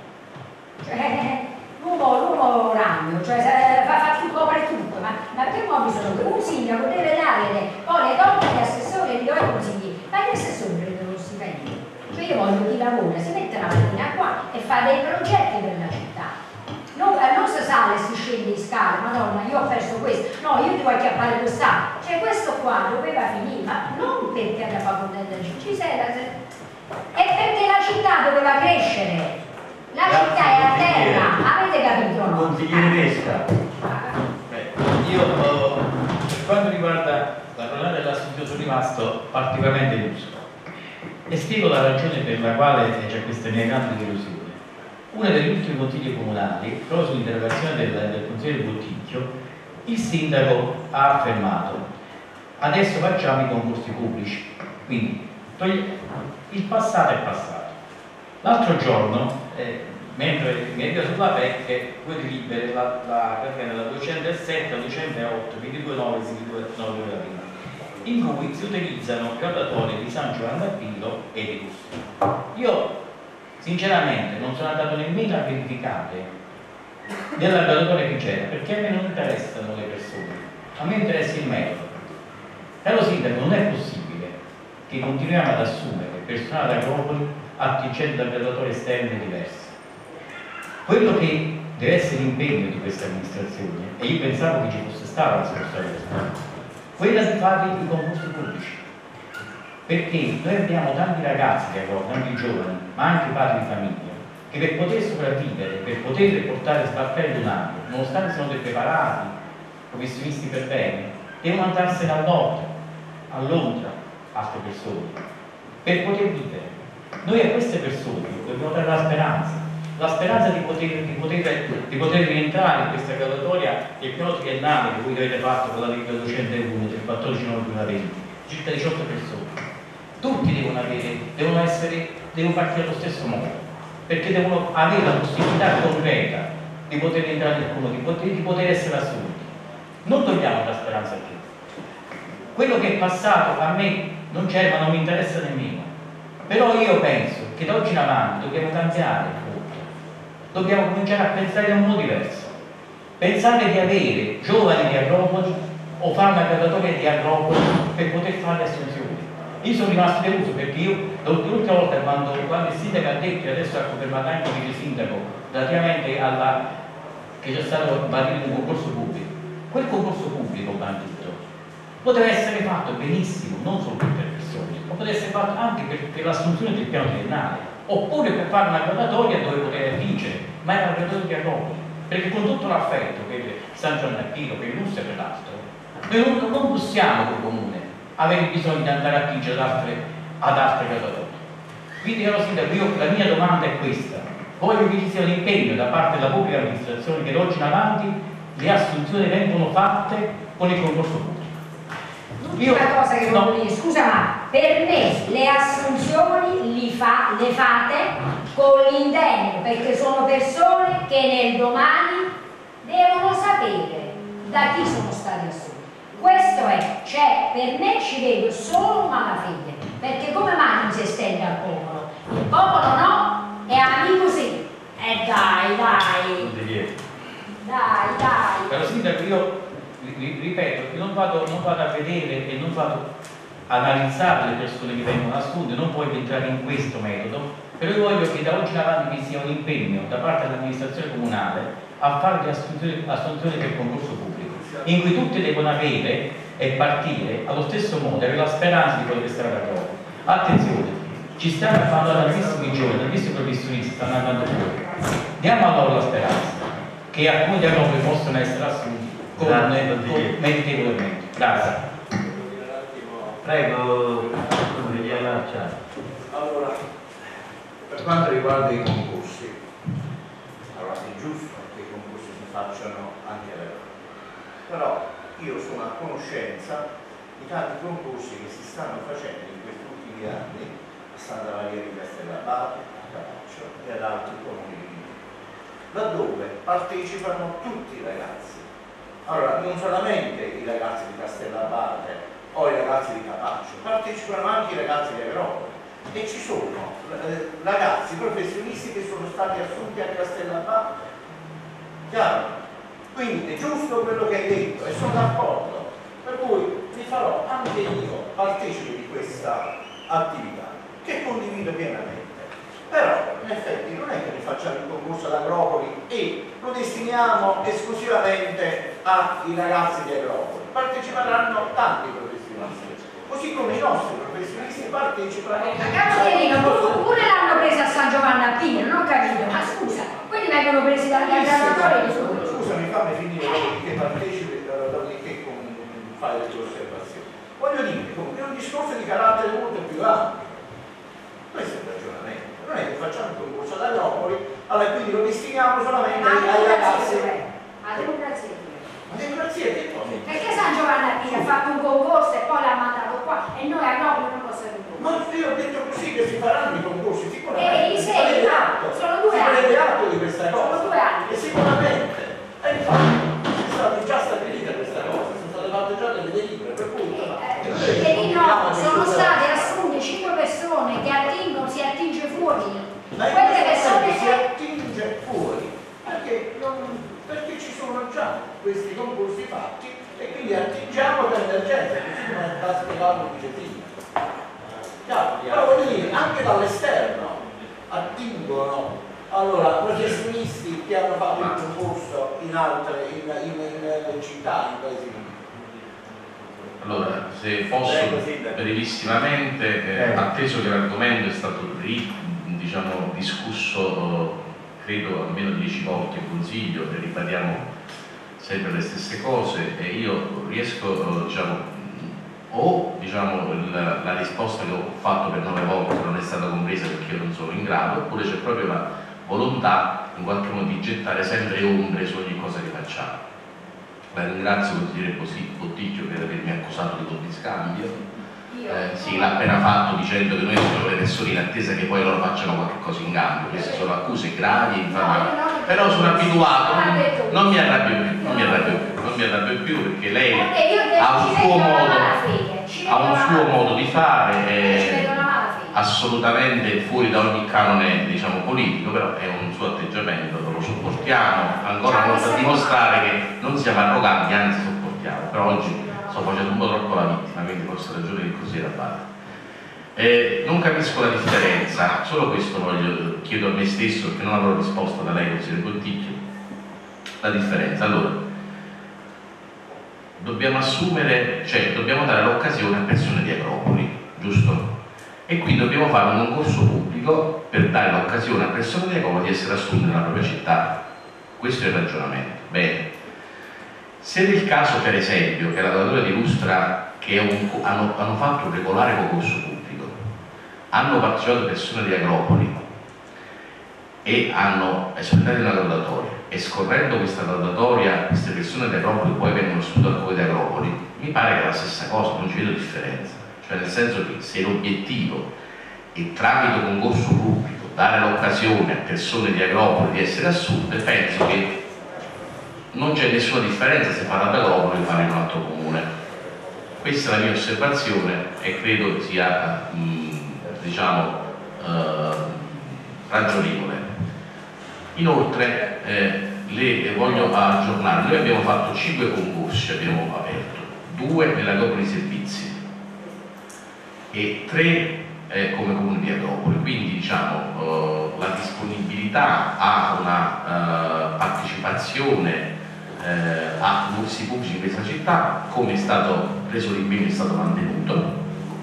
Cioè, l'uomo ragno, cioè fa, fa tutto, copre tutto, ma, ma che uomo sono? Un sindaco deve dare le, poi le donne gli assessori li do ai consigli, ma gli assessori prendono lo stipendio. Cioè io voglio chi lavora, si mette la mattina qua e fa dei progetti per la città. Non, non si sale, si scende in scala, madonna, io ho perso questo, no, io devo acchiappare quest'altro. Cioè questo qua doveva finire, ma non perché era facoltà della città, ci sei la... è perché la città doveva crescere. La città è a terra, avete capito? No? Consigliere Pesca. Beh, io oh, per quanto riguarda la colonna dell'assunto sono rimasto particolarmente deluso e spiego la ragione per la quale c'è questa mia grande delusione. Uno degli ultimi consigli comunali, proprio sull'interrogazione del, del consigliere Botticchio, il sindaco ha affermato adesso facciamo i concorsi pubblici, quindi il passato è passato. L'altro giorno, eh, mentre mi arriva sulla P E C, due delibere, la, la, la duecentosette e la duecentootto, quindi due nove e due nove della prima, in cui si utilizzano graduatorie di San Giovanni d'Appilo e di Russo. Io sinceramente non sono andato nemmeno a verificare della graduatoria che c'era, perché a me non interessano le persone, a me interessa il metodo. Caro sindaco, non è possibile che continuiamo ad assumere personale agropoli attingendo da graduatorie esterne diverse. Quello che deve essere l'impegno di questa amministrazione, e io pensavo che ci fosse stata la scorsa volta, quella di fare i concorsi pubblici, perché noi abbiamo tanti ragazzi che lavorano, tanti giovani, ma anche padri di famiglia, che per poter sopravvivere, per poter portare sbarcare un anno, nonostante siano dei preparati, professionisti per bene, devono andarsene al nord, a Londra, altre persone, per poter vivere. Noi a queste persone dobbiamo dare la speranza, la speranza di poter, di poter, di poter rientrare in questa graduatoria del piano triennale che voi avete fatto con la legge duecentouno del quattordici nove duemilaventi, circa diciotto persone. Tutti devono avere, devono essere, devono partire allo stesso modo, perché devono avere la possibilità concreta di poter entrare nel comune, di poter, di poter essere assunti. Non togliamo la speranza più. Quello che è passato a me non c'è, ma non mi interessa nemmeno. Però io penso che da oggi in avanti dobbiamo cambiare tutto. Dobbiamo cominciare a pensare in un modo diverso. Pensare di avere giovani di agropoli o fare una graduatoria di agropoli per poter fare le assunzioni. Io sono rimasto deluso perché io l'ultima volta quando, quando il sindaco ha detto, e adesso ha confermato anche il vice sindaco, relativamente alla che c'è stato bandito un concorso pubblico, quel concorso pubblico bandito poteva essere fatto benissimo, non solo per persone, ma poteva essere fatto anche per, per l'assunzione del piano triennale, oppure per fare una graduatoria dove poteva vincere, ma era una graduatoria di agropoli, perché con tutto l'affetto per San Giovanni d'Archino, per il Lusso e per l'altro, noi non, non possiamo come comune avere bisogno di andare a vincere ad altre, ad altre graduatorie. Quindi caro sindaco, io la mia domanda è questa: voglio che ci sia un impegno da parte della pubblica amministrazione che da oggi in avanti le assunzioni vengono fatte con il concorso pubblico. L'ultima cosa che voglio dire, scusa, ma per me le assunzioni li fa, le fate con l'intento, perché sono persone che nel domani devono sapere da chi sono stati assunti. Questo è, cioè per me ci vedo solo malafede, perché come mai non si estende al popolo? Il popolo no, e amico sì. E dai, dai, dai, dai. Però sindaco, io ripeto, che non vado, non vado a vedere e non vado a analizzare le persone che vengono assunte, non voglio entrare in questo metodo, però io voglio che da oggi in avanti vi sia un impegno da parte dell'amministrazione comunale a fare le assunzioni, assunzioni del concorso pubblico, in cui tutti devono avere e partire allo stesso modo, avere la speranza di poter stare d'accordo. Attenzione, ci stanno fanno tantissimi giovani, tantissimi professionisti stanno andando fuori. Diamo a loro la speranza che alcuni di loro possono essere assunti con, con meritevolmente. Grazie. Prego, di allacciare. Allora, per quanto riguarda i concorsi, allora è giusto che i concorsi si facciano anche all'Europa, però io sono a conoscenza di tanti concorsi che si stanno facendo in questi ultimi anni a Santa Maria di Castellabate, a Capaccio e ad altri comuni, laddove partecipano tutti i ragazzi. Allora, non solamente i ragazzi di Castellabate o i ragazzi di Capaccio, partecipano anche i ragazzi di Agropoli e ci sono eh, ragazzi professionisti che sono stati assunti a Castellabate. Chiaro? Quindi è giusto quello che hai detto e sono d'accordo, per cui vi farò anche io partecipe di questa attività che condivido pienamente. Però in effetti non è che ne facciamo il concorso ad Agropoli e lo destiniamo esclusivamente ai ragazzi di Agropoli. Parteciperanno tanti professionisti, così come i nostri professionisti partecipano. Ma Camerino, pure l'hanno presa a San Giovanni a Pino, non ho capito, ma scusa, quelli vengono presi dal graduatorio. Scusami, fammi finire, dopodiché partecipi, dopodiché fai le tue osservazioni. Voglio dire, comunque è un discorso di carattere molto più ampio. Questo è il ragionamento. Non è che facciamo il concorso ad Agropoli, allora quindi lo destiniamo solamente ai ragazzi. A democrazia. Ma democrazia che cosa? Perché San Giovanni a Pino ha fatto un concorso e poi l'ha mandato qua e noi a Agropoli non possiamo fare. Ma io ho detto così che si faranno i concorsi, sicuramente. Eh, sì, ma sono due anni. Si prende atto di questa cosa. Sono due anni. E sicuramente. E infatti è stata già stabilita questa cosa, sono state fatte già delle delibere, per cui eh, no, sono state assunte cinque persone che attingono, si attinge fuori. ma Quelle persone si che attinge fuori perché, non, perché ci sono già questi concorsi fatti e quindi attingiamo per emergenza, così come ha spiegato il vice sindaco. Chiaro? Però voglio dire, anche dall'esterno attingono allora professionisti che hanno fatto il concorso in altre in, in, in città, in paesi. Allora, se posso brevissimamente, eh, atteso che l'argomento è stato diciamo, discusso credo almeno dieci volte in consiglio e ripetiamo sempre le stesse cose, e io riesco diciamo, o diciamo, la, la risposta che ho fatto per nove volte non è stata compresa perché io non sono in grado, oppure c'è proprio la volontà in qualche modo di gettare sempre ombre su ogni cosa che facciamo. La ringrazio consigliere Botticchio per avermi accusato di doppio scambio. Eh, sì, l'ha appena fatto dicendo che noi siamo le persone in attesa che poi loro facciano qualche cosa in cambio. Queste sono accuse gravi, infatti però sono abituato, non mi arrabbio più, non mi arrabbio più, non mi arrabbio più perché lei ha un suo modo, ha un suo modo di fare, è assolutamente fuori da ogni canone, diciamo, politico, però è un suo atteggiamento, lo sopportiamo, ancora una volta a dimostrare che non siamo arroganti, anzi sopportiamo, però oggi sto facendo un po' troppo la vittima, quindi forse ragione che così era fatta. Eh, non capisco la differenza, solo questo voglio, chiedo a me stesso perché non avrò risposta da lei, consigliere Conticchio, la differenza. Allora, dobbiamo assumere, cioè dobbiamo dare l'occasione a persone di Agropoli, giusto? E qui dobbiamo fare un concorso pubblico per dare l'occasione a persone di Agropoli di essere assunte nella propria città. Questo è il ragionamento. Bene. Se nel caso, per esempio, che la graduatoria dimostra che un, hanno, hanno fatto un regolare concorso pubblico, hanno partecipato persone di Agropoli e hanno espletato una graduatoria, e scorrendo questa graduatoria queste persone di Agropoli poi vengono assunte al Comune di Agropoli, mi pare che è la stessa cosa, non ci vedo differenza. Cioè, nel senso che se l'obiettivo è tramite concorso pubblico dare l'occasione a persone di Agropoli di essere assunte, penso che non c'è nessuna differenza se farà ad Agropoli o fare in un altro comune. Questa è la mia osservazione e credo sia mh, diciamo eh, ragionevole. Inoltre eh, le voglio aggiornare, noi abbiamo fatto cinque concorsi, abbiamo aperto due nell'Agropoli Servizi e tre eh, come comune di Agropoli, quindi diciamo eh, la disponibilità a una eh, partecipazione eh, a concorsi pubblici in questa città, come è stato preso l'impegno, è stato mantenuto.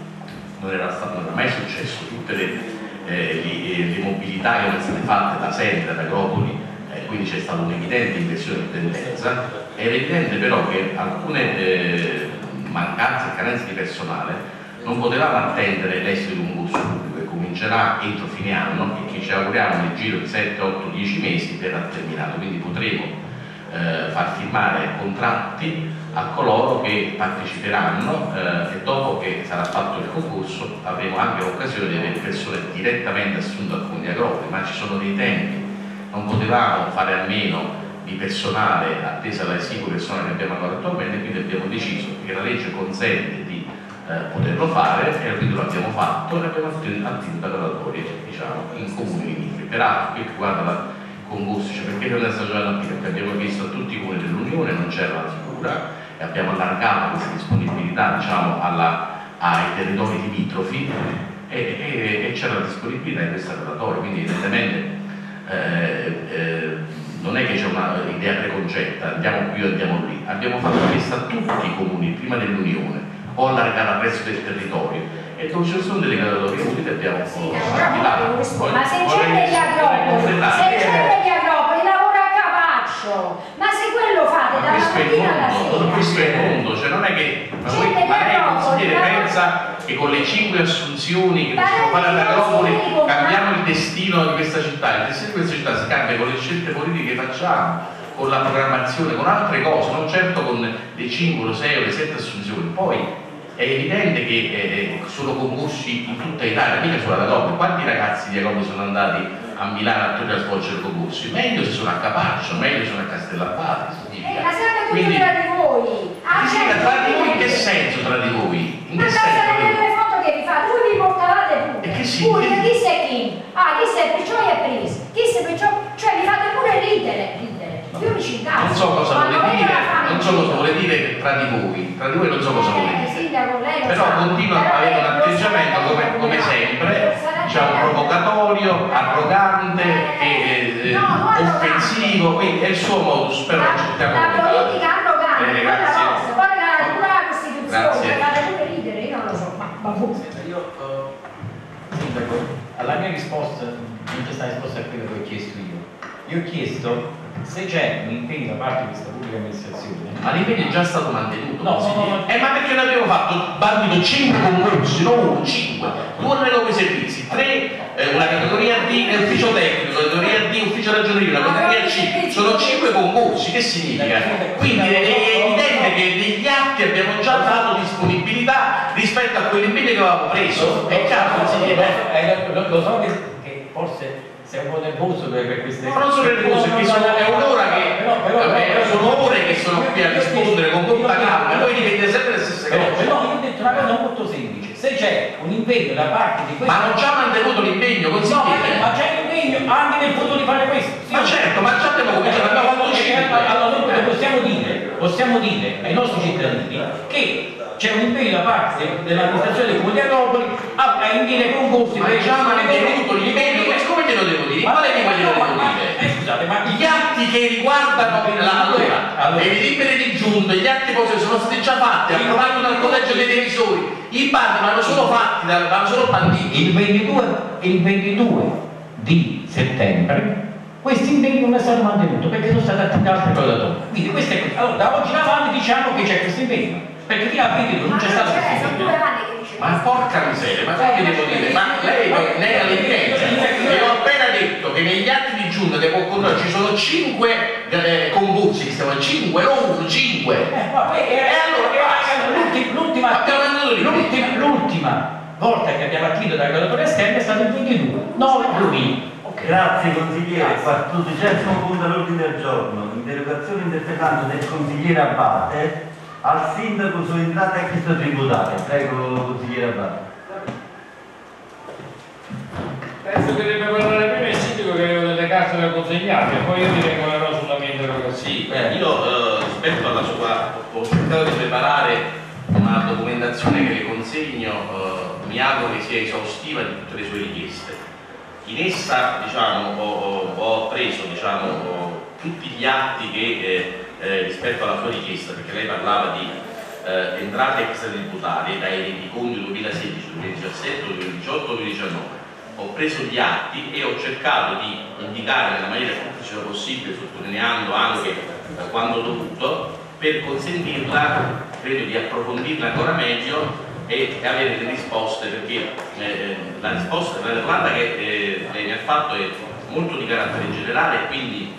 Non era, stato, non era mai successo, tutte le, eh, le, le mobilità che erano state fatte da sempre ad Agropoli, eh, quindi c'è stata un'evidente inversione di tendenza. È evidente però che alcune eh, mancanze e carenze di personale non potevamo attendere l'esito di un concorso pubblico che comincerà entro fine anno e che ci auguriamo nel giro di sette, otto, dieci mesi verrà terminato, quindi potremo eh, far firmare contratti a coloro che parteciperanno eh, e dopo che sarà fatto il concorso avremo anche l'occasione di avere persone direttamente assunte al Comune di Agropoli, ma ci sono dei tempi, non potevamo fare a meno di personale attesa alla esiguo personale che abbiamo ancora attualmente, quindi abbiamo deciso che la legge consente di eh, poterlo fare e quindi lo abbiamo fatto e abbiamo attivato da graduatorie, diciamo, in comuni limitrofi. Peraltro qui riguarda il concorso, cioè perché non è stato già perché abbiamo chiesto a tutti i comuni dell'Unione, non c'era la figura e abbiamo allargato questa disponibilità, diciamo, alla, ai territori limitrofi e, e, e c'era la disponibilità in questa graduatoria, quindi evidentemente eh, eh, non è che c'è un'idea preconcetta, andiamo qui o andiamo lì, abbiamo fatto questa a tutti i comuni prima dell'Unione o allargata al resto del territorio e dove ci sono delle graduatorie utili abbiamo sì, attivato. Ma se c'è degli Agropoli, se c'è degli Agropoli lavora a Capaccio, ma se quello fate ma dalla mattina alla mondo, sera, questo è il mondo, cioè non è che ma, voi, ma lei consigliere pensa che con le cinque assunzioni che possiamo fare ad Agropoli cambiamo il destino di questa città, il destino di questa città si cambia con le scelte politiche che facciamo, con la programmazione, con altre cose, non certo con le cinque, le sei o le sette assunzioni. Poi è evidente che eh, sono concorsi in tutta Italia, mica solo ad Agropoli. Quanti ragazzi di Agropoli sono andati a Milano a Torino a svolgere concorsi? Meglio se sono a Capaccio, meglio se sono a Castellammare, significa. Eh, ma siamo tutti Quindi, tra di voi. Ah, significa tra di voi in che senso tra di voi? In ma che basta senso? vedere le foto che vi fate, voi vi portavate pure. E che si- Pure chi sei chi? Ah, chi sei perciò e Pris, chi sei perciò, cioè vi fate pure ridere, ridere. Io mi ci incazzo. Non so cosa Quando vuole vedo dire, la fame non so in cosa giro. vuole dire tra di voi, tra di voi non so cosa vuole Eh, dire. sindaco, lei lo Però sa. continua Però a avere un lei lo atteggiamento sa, come, lei come lo sa. sempre, Sarà diciamo bella. provocatorio, arrogante Eh, e eh, no, non arrogante. offensivo, quindi è il suo modus, però La, accettiamo la come politica arrogante, Eh, quella grazie. vostra, poi la, pure la Costituzione, Grazie. che fate pure ridere, io non lo so, ma, ma boh. Io eh, Sindaco, alla mia risposta non c'è stata risposta a quello che ho chiesto io. Io ho chiesto se c'è un impegno da parte di questa pubblica amministrazione. ma l'impegno è già stato mantenuto. No, così. no, no. Eh, ma perché noi abbiamo fatto bandito cinque concorsi, non uno, cinque, due nei servizi, tre, eh, una categoria D e ufficio tecnico, categoria D ufficio ragioneria, una categoria C, sono cinque concorsi, che significa? Quindi è evidente che negli atti abbiamo già dato disponibilità rispetto a quell'impegno che avevamo preso. È chiaro, consigliere? Eh, lo, lo so che, che forse sei un po' nervoso per, per queste no, non sono nervoso, perché sono, è un'ora che però, però, vabbè, però, sono ore che sono qui a rispondere con molta calma, voi dipende sempre le stesse però, cose. però io ho detto una cosa molto semplice, se c'è un impegno da parte di questo, Ma non già mantenuto l'impegno, no, consigliere? ma c'è l'impegno anche nel futuro di fare questo. Sì, Ma certo, ma già abbiamo cominciato, abbiamo fatto cinque. Allora noi possiamo dire, possiamo dire ai nostri cittadini che c'è un impegno da parte dell'amministrazione del Comune di Agropoli a, a indire concorsi Ma per già mantenuto l'impegno, come glielo devo dire? Quale lingua glielo devo dire? Eh, scusate, ma Gli atti che riguardano la, allora, allora, le delibere di giunta, gli atti poi sono stati già fatti, approvati dal collegio dei revisori, i bandi vanno solo fatti, vanno solo banditi. il ventidue, il ventidue di settembre questo impegno non è stato mantenuto perché sono state attivate altre cose da dopo. Quindi queste cose. Allora, da oggi in avanti diciamo che c'è questo impegno, perché fino al ventidue non c'è stato questo sono impegno. due anni che dice Ma porca miseria, ma come devo dire? Ma lei lei ha l'evidenza. Le ho appena detto che negli atti di giunta che può controllare ci sono cinque eh, concorsi, che stiamo cinque, non uno, cinque. Eh, ma, e, e allora l'ultima, l'ultima, l'ultima, l'ultima volta che abbiamo attivato la graduatoria esterna è stato il ventidue, nove giugno. Grazie consigliere, quattordicesimo punto all'ordine del giorno, interrogazione interpellante del consigliere Abate al sindaco su entrata extratributaria. Prego consigliere Abate. Penso che debba parlare prima il sindaco che avevo delle carte da consegnarmi e poi io mi regolerò sulla mia interrogazione. Sì, beh, io eh, rispetto alla sua, ho cercato di preparare una documentazione che le consegno, eh, mi auguro che sia esaustiva di tutte le sue richieste. In essa diciamo, ho, ho preso diciamo, ho, tutti gli atti che eh, eh, rispetto alla sua richiesta, perché lei parlava di eh, entrate extratributarie dai rendiconti duemilasedici, duemiladiciassette, duemiladiciotto, duemiladiciannove. Ho preso gli atti e ho cercato di indicare nella maniera più precisa possibile, sottolineando anche eh, quando ho dovuto, per consentirla, credo di approfondirla ancora meglio e avere le risposte, perché eh, la risposta, la domanda che eh, lei mi ha fatto è molto di carattere generale, quindi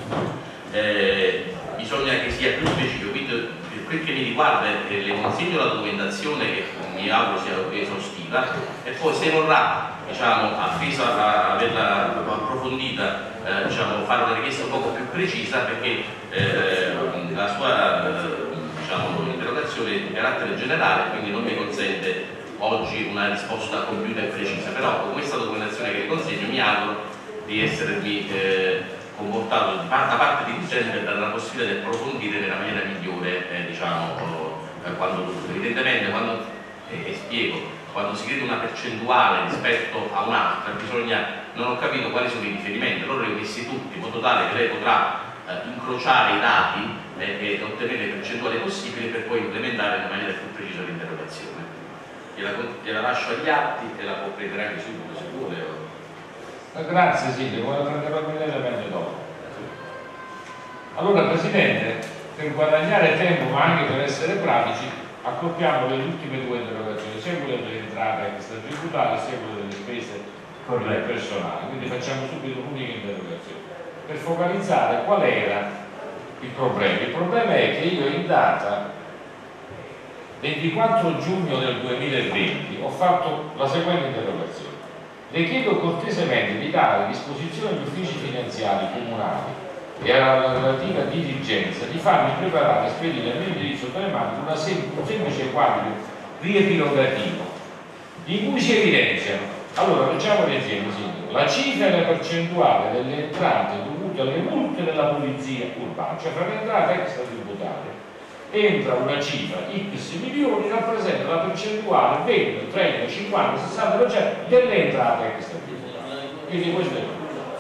eh, bisogna che sia più specifico. Quindi per quel che mi riguarda eh, le consegno la documentazione che mi auguro sia esaustiva e poi se vorrà diciamo, attesa a averla approfondita, eh, diciamo, fare una richiesta un poco più precisa, perché eh, la sua eh, diciamo, interrogazione è di carattere generale, quindi non mi consente oggi una risposta compiuta e precisa, però con questa documentazione che le consegno mi auguro di essermi eh, comportato da parte di dirigente per dare la possibilità di approfondire nella maniera migliore eh, diciamo, eh, quando tutto. Evidentemente quando, eh, spiego, quando si crede una percentuale rispetto a un'altra bisogna, non ho capito quali sono i riferimenti, allora li ho messi tutti in modo tale che lei potrà eh, incrociare i dati eh, e ottenere le percentuali possibili per poi implementare in maniera più precisa l'interrogazione. Gliela, gliela lascio agli atti e la può prendere anche subito se vuole. Grazie Silvio, me la prenderò immediatamente dopo. Allora Presidente, per guadagnare tempo ma anche per essere pratici, accoppiamo le ultime due interrogazioni, sia quelle delle entrate extratributarie sia quelle delle spese del personale, quindi facciamo subito un'unica interrogazione per focalizzare qual era il problema. Il problema è che io in data ventiquattro giugno del duemilaventi ho fatto la seguente interrogazione: le chiedo cortesemente di dare a disposizione agli uffici finanziari comunali e alla relativa dirigenza di farmi preparare e spedire al mio indirizzo telematico una sem un semplice quadro riepilogativo in cui si evidenziano, allora facciamo insieme, sindaco, la cifra e la percentuale delle entrate dovute alle multe della polizia urbana, cioè fra le entrate extratributarie entra una cifra x milioni, rappresenta la percentuale venti, trenta, cinquanta, sessanta per cento delle entrate extratributarie. Quindi questo è il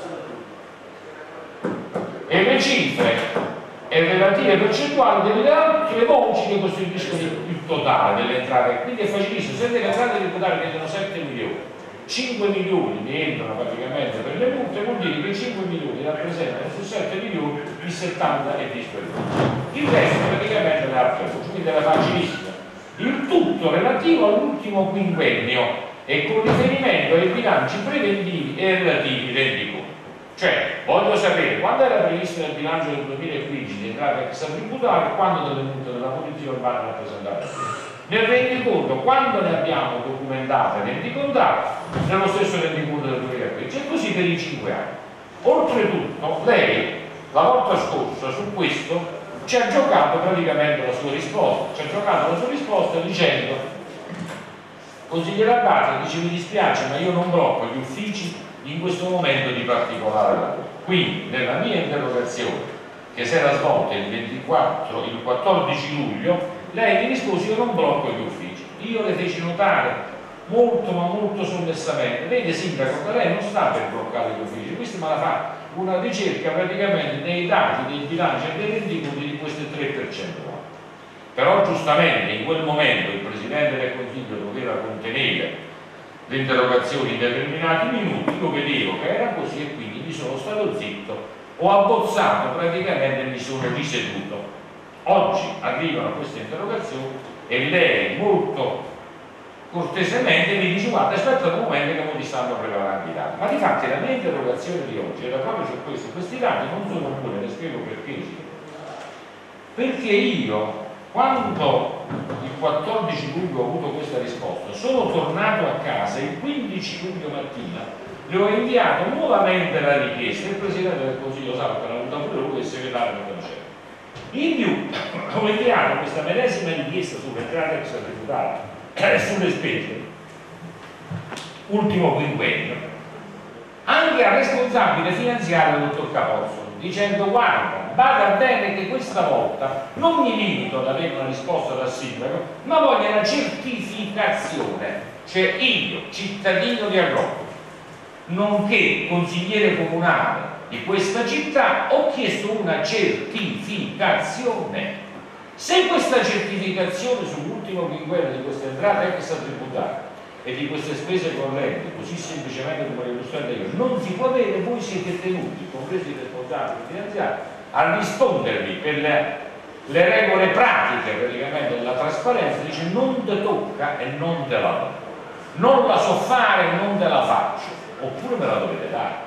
e le cifre e relative percentuali delle altre voci che costituiscono il totale delle entrate. Quindi è facilissimo, se le entrate tributarie chiedono sette milioni, cinque milioni mi entrano praticamente per le multe, vuol dire che cinque milioni rappresentano su sette milioni il settanta e dieci per cento. Il resto praticamente le altre voci, quindi era facilissimo. Il tutto relativo all'ultimo quinquennio e con riferimento ai bilanci preventivi e relativi rendiconti. Cioè, voglio sapere quando era previsto nel bilancio del duemilaquindici di entrate extratributarie, quando delle multe della polizia urbana rappresentate. Nel rendiconto, quando ne abbiamo documentate e rendicontate, nello stesso rendiconto del duemilaquindici, e così per i cinque anni. Oltretutto lei la volta scorsa su questo ci ha giocato praticamente la sua risposta, ci ha giocato la sua risposta dicendo: consigliere Abate, dice mi dispiace ma io non blocco gli uffici in questo momento di particolare lavoro. Quindi nella mia interrogazione, che si era svolta il ventiquattro, il quattordici luglio, lei mi rispose: io non blocco gli uffici. Io le feci notare molto ma molto sommessamente: vede sindaco, che lei non sta per bloccare gli uffici, questo me la fa una ricerca praticamente nei dati dei bilanci e dei rendiconti di queste tre percentuali. Però giustamente in quel momento il Presidente del Consiglio doveva contenere le interrogazioni in determinati minuti, io vedevo che era così e quindi mi sono stato zitto, ho abbozzato praticamente e mi sono riseduto. Oggi arrivano queste interrogazioni e lei molto cortesemente mi dice: guarda, aspetta un momento che non ti stanno preparando i dati. Ma di fatto la mia interrogazione di oggi era proprio su questo. Questi dati non sono buoni, le spiego perché. Perché io, quando il quattordici luglio ho avuto questa risposta, sono tornato a casa il quindici luglio mattina, le ho inviato nuovamente la richiesta, il Presidente del Consiglio sa che l'ha avuta pure lui e il segretario del Consiglio. In più ho inviato questa medesima richiesta sull'entrata extratributaria e sulle spese, ultimo quinquennio, anche al responsabile finanziario dottor Capozzo, dicendo: guarda, bada bene che questa volta non mi limito ad avere una risposta dal sindaco, ma voglio una certificazione, cioè io, cittadino di Arrocco, nonché consigliere comunale di questa città, ho chiesto una certificazione. Se questa certificazione sull'ultimo quinquennio di questa entrata extratributaria e di queste spese correnti, così semplicemente come le illustrate io, non si può avere, voi siete tenuti, compresi i responsabili finanziari, a rispondervi per le, le regole pratiche praticamente della trasparenza. Dice: non te tocca e non te la do, non la so fare e non te la faccio, oppure me la dovete dare.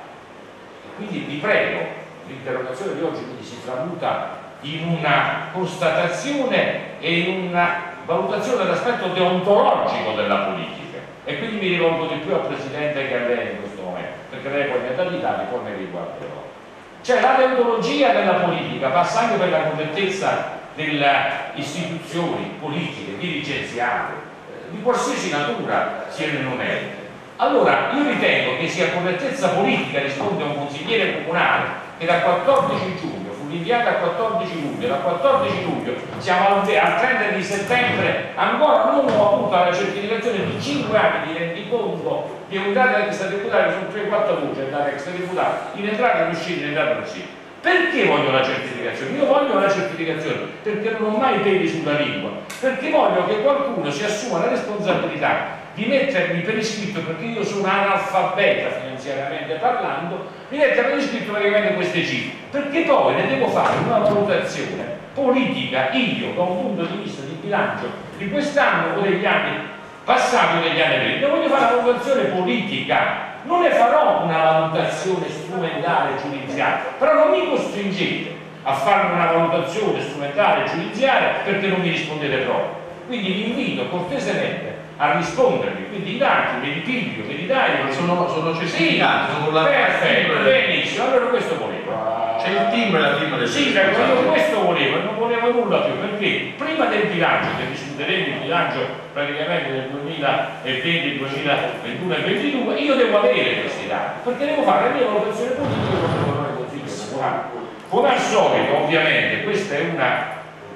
E quindi vi prego, l'interrogazione di oggi quindi si tramuta in una constatazione e in una valutazione dell'aspetto deontologico della politica, e quindi mi rivolgo di più al Presidente che a lei in questo momento, perché lei poi mi ha dato i dati, poi mi riguarderò. Cioè la deontologia della politica passa anche per la correttezza delle istituzioni politiche, dirigenziali, di qualsiasi natura siano numeriche. Allora io ritengo che sia correttezza politica risponde a un consigliere comunale che dal quattordici giugno rinviata al quattordici luglio, dal quattordici luglio siamo al trenta di settembre, ancora non ho avuto la certificazione di cinque anni di rendiconto di entrate extratributarie, sono tre quattro voci entrate extratributarie, in entrate e uscite, in entrate e uscite. Perché voglio la certificazione? Io voglio la certificazione perché non ho mai peli sulla lingua, perché voglio che qualcuno si assuma la responsabilità di mettermi per iscritto, perché io sono analfabeta finanziariamente parlando, di mettere per iscritto praticamente queste cifre, perché poi ne devo fare una valutazione politica io da un punto di vista di bilancio di quest'anno o degli anni passati o degli anni venti. Io voglio fare una valutazione politica, non ne farò una valutazione strumentale giudiziaria, però non mi costringete a fare una valutazione strumentale giudiziaria perché non mi rispondete proprio. Quindi vi invito cortesemente a rispondermi, quindi i dati me li piglio, me li dai, ma sono, sono certificati, sì, sono la perfetto, benissimo, allora questo volevo. C'è il timbro e la firma del sì, io questo volevo, non volevo nulla più, perché prima del bilancio, che discuteremo il bilancio praticamente del duemilaventi, duemilaventuno e duemilaventidue, io devo avere questi dati, perché devo fare la mia valutazione politica come vorrei consiglio comunale. Come al solito, ovviamente, questa è una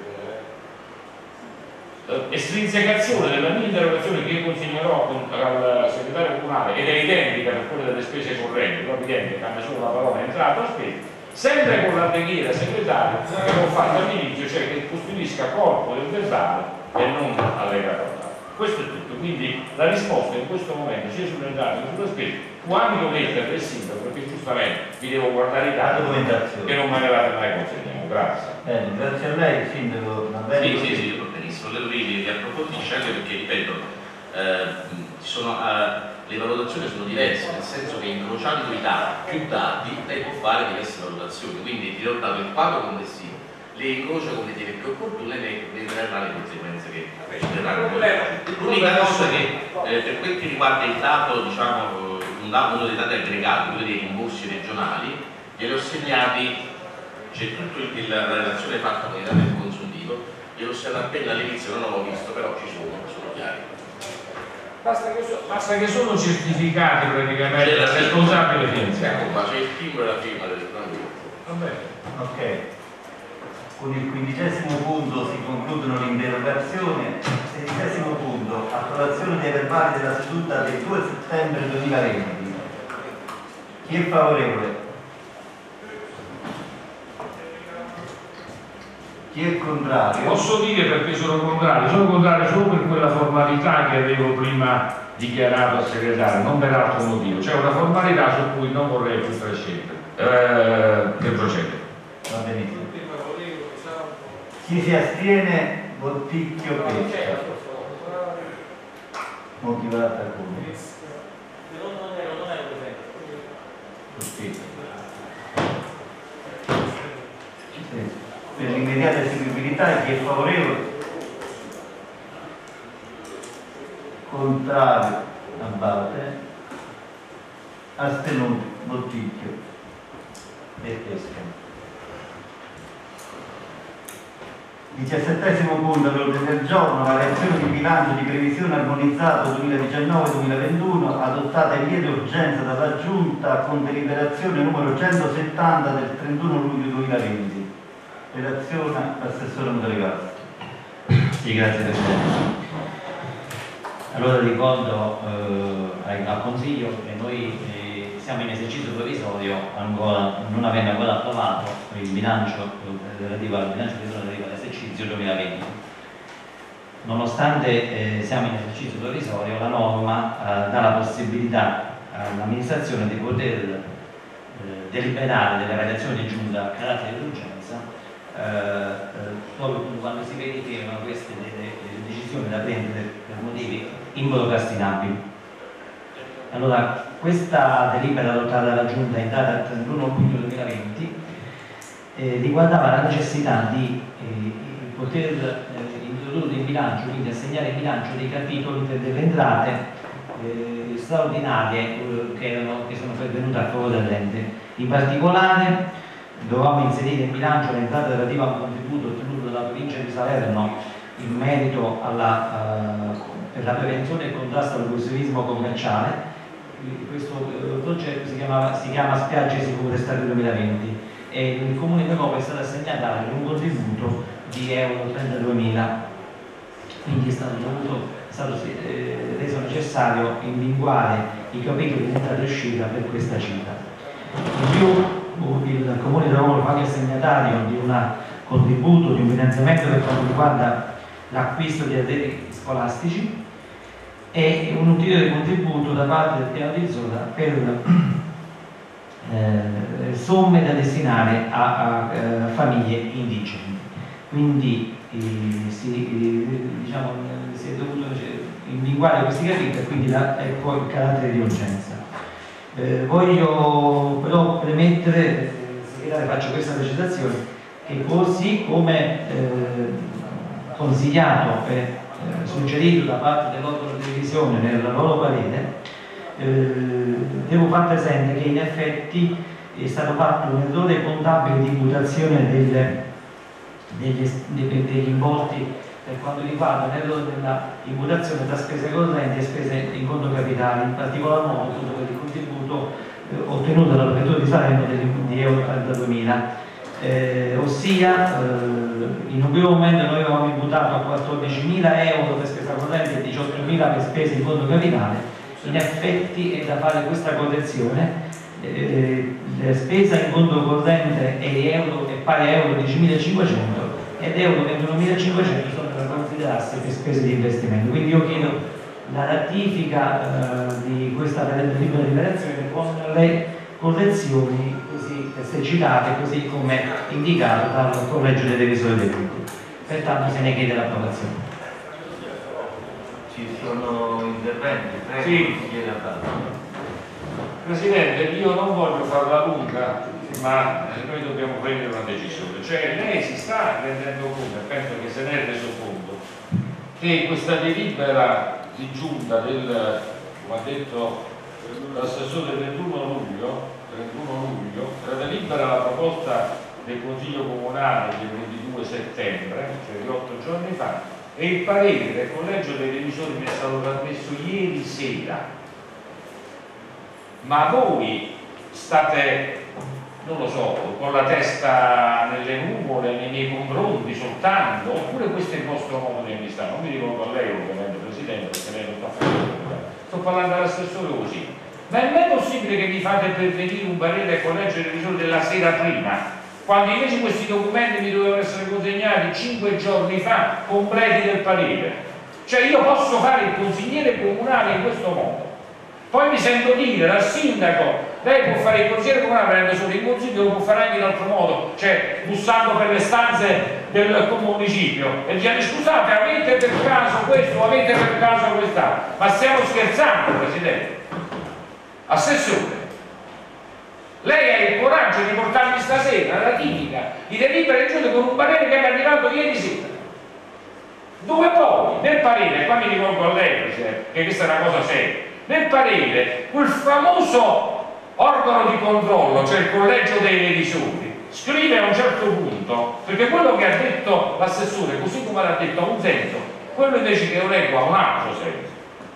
estrinsecazione della mia interrogazione che io consegnerò al segretario comunale ed è identica per quella delle spese correnti, proprio identica, cambia solo la parola entrata o spesa, sempre con la preghiera segretario che ho fatto all'inizio, cioè che costituisca corpo del verbale e non allegato. Questo è tutto, quindi la risposta in questo momento sia sulle entrate che sulle spese può anche mettere del sindaco, perché giustamente vi devo guardare i dati che non me ne avete mai consegnato. Grazie. Bene, grazie a lei, sindaco. Sì, sì, sì, benissimo, lui li approfondisce anche perché, ripeto, eh, sono, eh, le valutazioni sono diverse, nel senso che incrociando i dati, più dati, lei può fare diverse valutazioni, quindi ti ho dato il quadro complessivo, le incrocia come ritiene più opportune e lei ne trarrà le conseguenze che ci terranno. L'unica cosa che eh, per quel che riguarda il dato, diciamo, un giunta, uno dei dati aggregati, quello dei rimborsi regionali, e li ho segnati, c'è tutta la relazione fatta con i dati del consuntivo, gliel'ho segnato appena all'inizio, non l'ho visto, però ci sono, sono chiari. Basta che, so, basta che sono certificati praticamente dal responsabile finanziario. Ecco qua, c'è il timbro e la firma del tranquillo. Va bene. Ok. Con il quindicesimo punto si concludono le interrogazioni. Sedicesimo punto, approvazione dei verbali della seduta del due settembre duemilaventi. Chi è favorevole? Chi è contrario? Posso dire perché sono contrario? Sono contrario solo per quella formalità che avevo prima dichiarato al segretario, non per altro motivo. C'è una formalità su cui non vorrei più procedere. Eh, che procedere. Va benissimo. Chi si astiene? Botticchio Pesca. Motivata come? Non ero, non ero presente. Botticchio. Sì. Per l'immediata eseguibilità chi è favorevole? Contrario? Abbate. Astenuti? Botticchio e Pesca. Diciassettesimo punto dell'ordine del giorno, variazione di bilancio di previsione armonizzato duemiladiciannove duemilaventuno adottata in via di urgenza dalla Giunta con deliberazione numero centosettanta del trentuno luglio duemilaventi. Relazione all'assessore Delegato. Sì, grazie Presidente. Allora ricordo eh, al Consiglio che noi eh, siamo in esercizio provvisorio ancora, non avendo ancora approvato il bilancio relativo al bilancio relativo all'esercizio duemilaventi. Nonostante eh, siamo in esercizio provvisorio, la norma eh, dà la possibilità all'amministrazione di poter eh, deliberare delle variazioni di giunta a carattere di urgenza Eh, eh, proprio quando si verificano queste delle, delle decisioni da prendere per motivi improcrastinabili. Allora, questa delibera adottata dalla Giunta in data trentuno luglio duemilaventi eh, riguardava la necessità di eh, poter eh, introdurre in bilancio, quindi assegnare in bilancio dei capitoli per delle entrate eh, straordinarie eh, che, erano, che sono pervenute a favore dell'ente. In particolare dovevamo inserire in bilancio l'entrata relativa a un contributo ottenuto dalla provincia di Salerno in merito alla, uh, per la prevenzione e il contrasto all'abusivismo commerciale. Questo uh, progetto si, chiamava, si chiama Spiagge Sicure Estate duemilaventi e il Comune di Roma è stato assegnato un contributo di euro trentaduemila, quindi è stato, dovuto, è stato eh, reso necessario individuare i capitoli di entrata e uscita per questa cifra. In più il Comune di Roma fa anche assegnatario di un contributo, di un finanziamento per quanto riguarda l'acquisto di atleti scolastici e un ulteriore contributo da parte del piano di zona per eh, somme da destinare a, a, a famiglie indigenti. Quindi eh, si, eh, diciamo, si è dovuto individuare questi capitoli e quindi la, ecco il carattere di urgenza. Eh, voglio però premettere, eh, faccio questa precisazione, che così come eh, consigliato e eh, suggerito da parte dell'organo di revisione nel loro parere, eh, devo far presente che in effetti è stato fatto un errore contabile di imputazione delle, degli, degli importi per quanto riguarda l'errore della imputazione tra spese correnti e spese in conto capitale, in particolar modo appunto per il contributo eh, ottenuto dalla prefettura di Salerno di euro trentaduemila, eh, ossia eh, in un primo momento noi avevamo imputato a quattordicimila euro per spesa corrente e diciottomila per spese in conto capitale. In effetti è da fare questa correzione, eh, la spesa in conto corrente è, euro, è pari a euro diecimilacinquecento ed euro ventunomilacinquecento sono da considerarsi per spese di investimento. Quindi io chiedo la ratifica eh, di questa libera liberazione con le correzioni così citate, così come indicato dal Collegio dei Revisori dei Conti. Pertanto se ne chiede l'approvazione. Ci sono interventi? Prego, sì. Chiede la parola. Presidente, io non voglio farla lunga, ma noi dobbiamo prendere una decisione. Cioè lei si sta rendendo conto, e penso che se ne è reso conto, che questa delibera di giunta del, come ha detto l'assessore del ventuno luglio, trentuno luglio delibera la proposta del Consiglio Comunale del ventidue settembre, cioè di otto giorni fa, e il parere del Collegio dei Revisori mi è stato trasmesso ieri sera. Ma voi state, non lo so, con la testa nelle nuvole nei miei confronti soltanto, oppure questo è il vostro modo di amministrare? Non mi rivolgo a lei ovviamente, Presidente, perché lei non sta facendo, sto parlando all'assessore così. Ma è mai possibile che mi fate pervenire un parere del Collegio dei Revisori della sera prima, quando invece questi documenti mi dovevano essere consegnati cinque giorni fa, completi del parere? Cioè io posso fare il consigliere comunale in questo modo. Poi mi sento dire dal sindaco, lei può fare il consigliere comunale prendendo solo il consiglio, lo può fare anche in altro modo, cioè bussando per le stanze del municipio e dicendo scusate, avete per caso questo, avete per caso quest'altro. Ma stiamo scherzando, Presidente? Assessore, lei ha il coraggio di portarmi stasera la ratifica di delibera in giunta con un parere che mi è arrivato ieri sera, dove poi nel parere, qua mi rivolgo a lei, Presidente, che questa è una cosa seria, nel parere quel famoso organo di controllo, cioè il Collegio dei Revisori, scrive a un certo punto, perché quello che ha detto l'assessore, così come l'ha detto, ha un senso, quello invece che io leggo ha un altro senso.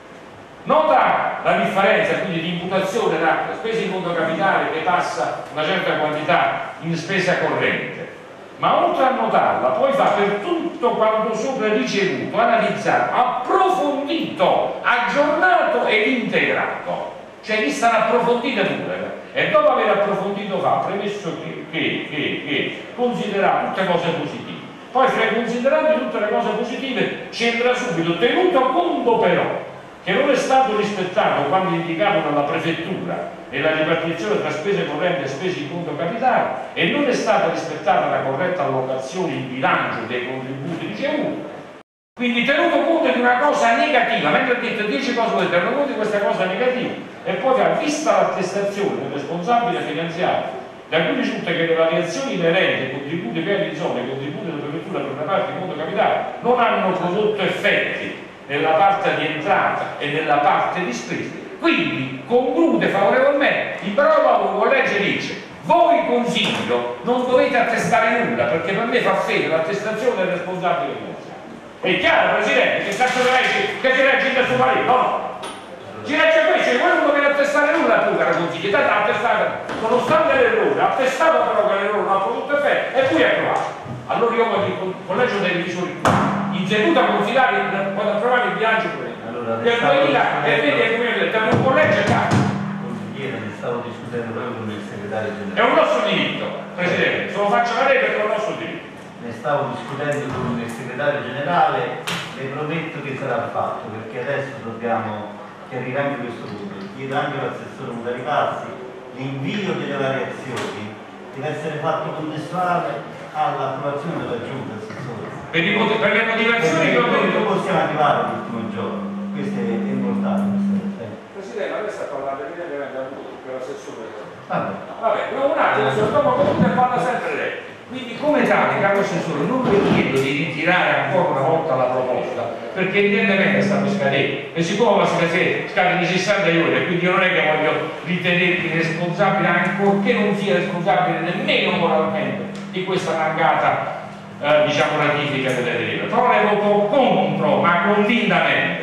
Nota la differenza quindi di imputazione da spesa in conto capitale che passa una certa quantità in spesa corrente, ma oltre a notarla poi fa per tutto quanto sopra ricevuto, analizzato, approfondito, aggiornato ed integrato, cioè lista approfondita pure, e dopo aver approfondito fa premesso che, che, che, che considera tutte cose positive, poi fra i considerati tutte le cose positive c'entra subito, tenuto conto però che non è stato rispettato quando indicato dalla prefettura nella ripartizione tra spese correnti e spese in conto capitale, e non è stata rispettata la corretta allocazione in bilancio dei contributi ricevuti. Quindi tenuto conto di una cosa negativa, mentre ha detto dieci cose positive, tenuto conto di questa cosa negativa, e poi ha vista l'attestazione del responsabile finanziario, da cui risulta che le variazioni inerenti ai contributi per di zona e ai contributi della prefettura per una parte in conto capitale non hanno prodotto effetti nella parte di entrata e nella parte di spesa, quindi conclude favorevolmente. In parola la legge dice: voi consiglio non dovete attestare nulla, perché per me fa fede l'attestazione del responsabile finanziario. È chiaro, Presidente, che cazzo di legge che ti legge il suo parere? No, no, ci legge questo, voi non dovete attestare nulla tu, caro consiglio, tanto attestato, nonostante l'errore, ha attestato però che l'errore non ha prodotto effetto e poi è approvato. Allora io voglio il collegio dei revisori in seduta consigliare quando approvare il bilancio allora, del duemila e vedi che un collegio è caro. Consigliere, ne stavo discutendo proprio con il segretario generale. È un nostro diritto, Presidente, se lo faccio valere perché è un nostro diritto. Ne stavo discutendo con il segretario generale, le prometto che sarà fatto, perché adesso dobbiamo chiarire anche questo punto. Chiedo anche all'assessore Mutaripazzi, l'invio delle variazioni deve essere fatto contestuale all'approvazione della giunta, assessore. Per, i, per le motivazioni che ho detto. Non possiamo arrivare all'ultimo giorno, questo è importante. Presidente, adesso sta parlando evidentemente per l'assessore. Vabbè. Vabbè, però un attimo, se dopo comunque parla sempre lei. Quindi come tale, caro assessore, non le chiedo di ritirare ancora una volta la proposta, perché evidentemente sta per scadere, e siccome la scade di sessanta ore, quindi io non è che voglio ritenermi responsabile, ancorché non sia responsabile nemmeno moralmente di questa mancata eh, diciamo ratifica delle regole, però le voto contro, ma convintamente.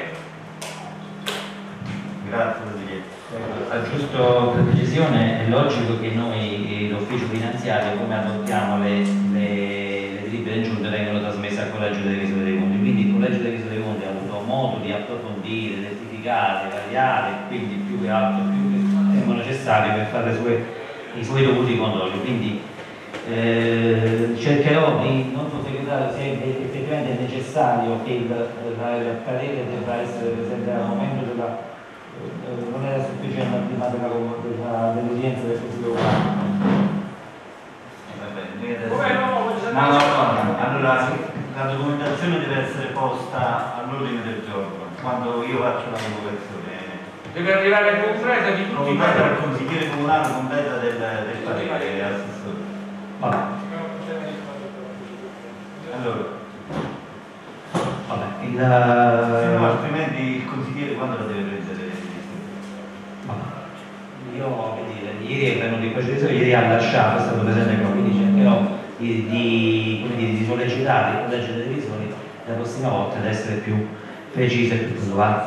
Grazie Presidente. A giusto per precisione, è logico che noi l'ufficio finanziario, come adottiamo le, le, le delibere in giunta, vengono trasmesse al collegio dei revisori dei conti, quindi il collegio dei revisori dei conti ha avuto modo di approfondire, rettificare, variare, quindi più che altro più che tempo necessario per fare le sue, i suoi dovuti controlli. Quindi eh, cercherò di, non so segretario, se effettivamente è necessario che il, il parere debba essere presente al momento della non era sufficiente prima dell'udienza del Consiglio Comunale. No, no, no, allora la documentazione deve essere posta all'ordine del giorno quando io faccio la convocazione. Deve arrivare completa di tutti i completa al consigliere comunale, completa del, del parere assessore. Vabbè. Allora, vabbè, il, se no, altrimenti il consigliere quando la deve prendere? precedessero ieri ha lasciato, è stato presente con, quindi cercherò di, di, come dire, di sollecitare il collegio dei revisori la prossima volta ad essere più preciso e più puntuale.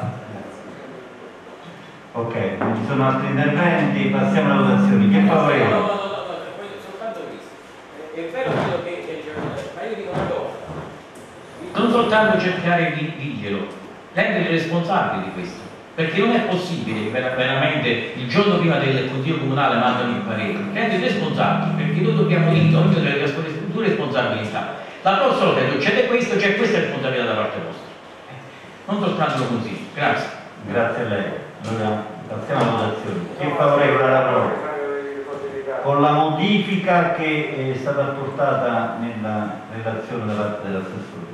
Ok, non ci sono altri interventi, passiamo alla votazione. Chi è favorevole? No, no, no, no, no, soltanto questo. È vero quello che ma io dico una cosa. Non soltanto cercare di dirglielo, rendere responsabili di questo, perché non è possibile che veramente il giorno prima del consiglio comunale mandano il parere, rendere responsabili, perché noi dobbiamo dire, noi abbiamo due responsabilità. La prossima volta che succede questo, c'è questa responsabilità da parte vostra. Non soltanto lo consiglio. Grazie. Grazie a lei. Allora passiamo alla votazione. Chi è favorevole alla proroga? Con la modifica che è stata apportata nella relazione da parte dell'assessore.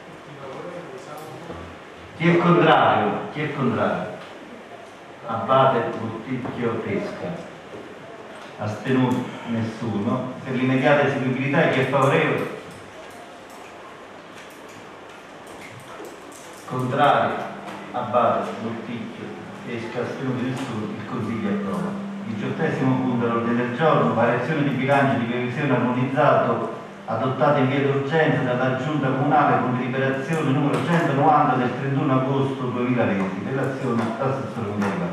Chi è contrario? Chi è contrario? Abate, Butticchio, Pesca. Astenuti? Nessuno. Per l'immediata eseguibilità chi è favorevole? Contrario? Abate, Butticchio, Pesca, astenuti, nessuno. Il Consiglio approva. Diciottesimo punto all'ordine del giorno, variazione di bilancio di previsione armonizzato adottata in via d'urgenza dalla Giunta Comunale con deliberazione numero centonovanta del trentuno agosto duemilaventi. Relazione all'assessore comunale.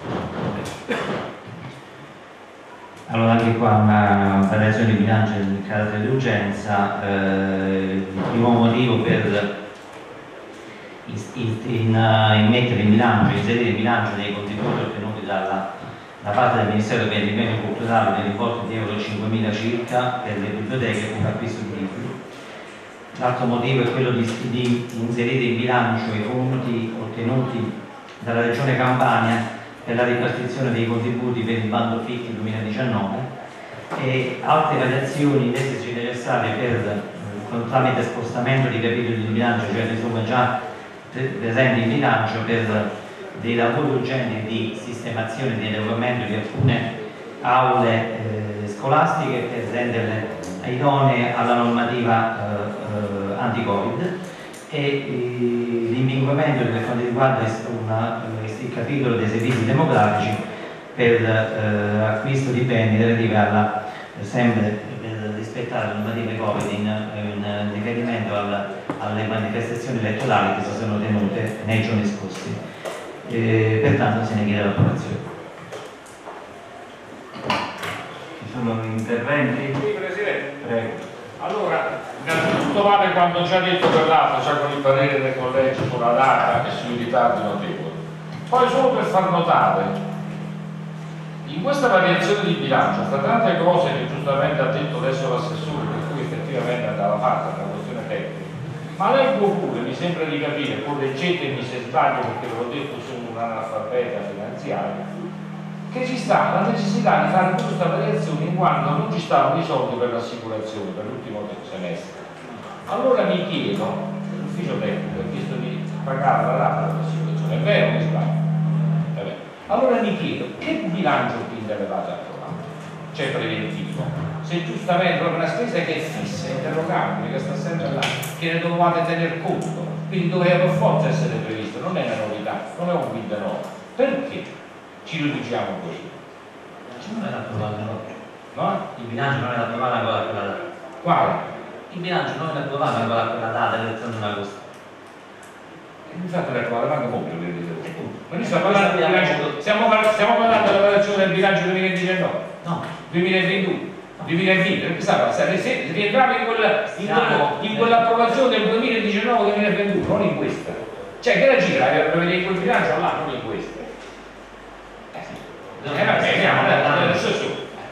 Allora anche qua una variazione di bilancio in carattere di urgenza, eh, il primo motivo per in, in, in, uh, immettere in bilancio, inserire in bilancio dei contributi ottenuti dalla da parte del Ministero per i beni culturali per importo di euro cinquemila circa per le biblioteche con acquisto di libri. L'altro motivo è quello di, di inserire in bilancio i fondi ottenuti dalla Regione Campania per la ripartizione dei contributi per il bando F I C duemiladiciannove e altre variazioni rese necessarie per con tramite spostamento di capitoli di bilancio, cioè di somme già presenti in bilancio per dei lavori urgenti di sistemazione e di adeguamento di alcune aule eh, scolastiche per renderle idonee alla normativa eh, eh, anti-Covid e eh, l'invingimento per quanto riguarda una, il capitolo dei servizi demografici per eh, acquisto di beni relativi alla sempre per rispettare la normativa Covid in, in riferimento al, alle manifestazioni elettorali che si sono tenute nei giorni scorsi. Eh, pertanto se ne chiede l'approvazione. Ci sono interventi? Sì, Presidente. Prego. Allora, innanzitutto vale quanto già detto per l'altro, già con il parere del collegio sulla data e sui ritardi notevoli. Poi solo per far notare, in questa variazione di bilancio, fra tante cose che giustamente ha detto adesso l'assessore, per cui effettivamente andava fatta una questione tecnica, ma leggo pure, mi sembra di capire, correggetemi se sbaglio perché ve l'ho detto su un analfabeta finanziario, che ci sta la necessità di fare questa variazione in quanto non ci stavano i soldi per l'assicurazione per l'ultimo semestre. Allora mi chiedo, l'ufficio tecnico ha chiesto di pagare la rata dell'assicurazione, è vero o mi sbaglio? Vabbè. Allora mi chiedo, che bilancio quindi avevate approvato? Cioè preventivo? Se giustamente proprio una spesa che è fissa, interrogabile, che sta sempre là, che ne dovevate tener conto, quindi doveva per forza essere previsto, non è una novità, non è un quid no. Perché ci riduciamo così? Non era approvato, no? No? Il bilancio non era approvato ancora a quella data. Quale? Il bilancio non era approvato ancora a quella data del trentuno agosto. Infatti l'ha approvato manco molto, ma noi stiamo parlando del bilancio, stiamo, stiamo parlando della variazione del bilancio duemiladiciannove? No. duemilaventuno? duemilaventi, perché stava, se rientrava in quella, in quella, in quell'approvazione del duemiladiciannove duemilaventuno, non in questa. Cioè che la gira era per vedere in quel bilancio là, non in questa. Eh sì. Eh vabbè, andiamo, adesso su.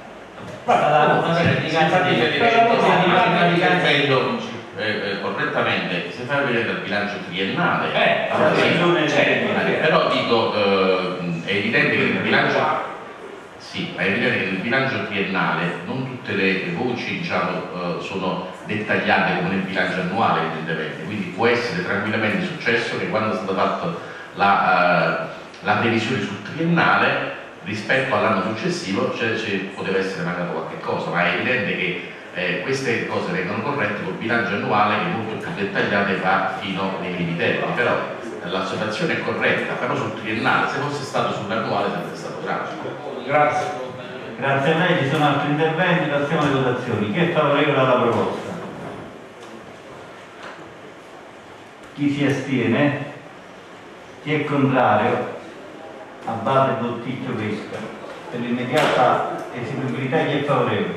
Correttamente, se fai vedere il bilancio triennale, eh, eh, eh, però dico, eh, è evidente che il bilancio Sì, ma è evidente che nel bilancio triennale non tutte le voci diciamo, eh, sono dettagliate come nel bilancio annuale evidentemente, quindi può essere tranquillamente successo che quando è stata fatta la, uh, la previsione sul triennale rispetto all'anno successivo cioè, cioè, poteva essere mancato qualche cosa, ma è evidente che eh, queste cose vengono corrette col bilancio annuale che è molto più dettagliato e va fino nei primi termini, però l'osservazione è corretta, però sul triennale, se fosse stato sull'annuale sarebbe stato grave. Grazie. Grazie a lei, ci sono altri interventi, passiamo alle votazioni. Chi è favorevole alla proposta? Chi si astiene? Chi è contrario? Abate Botticchio Pesca. Per l'immediata eseguibilità chi è favorevole?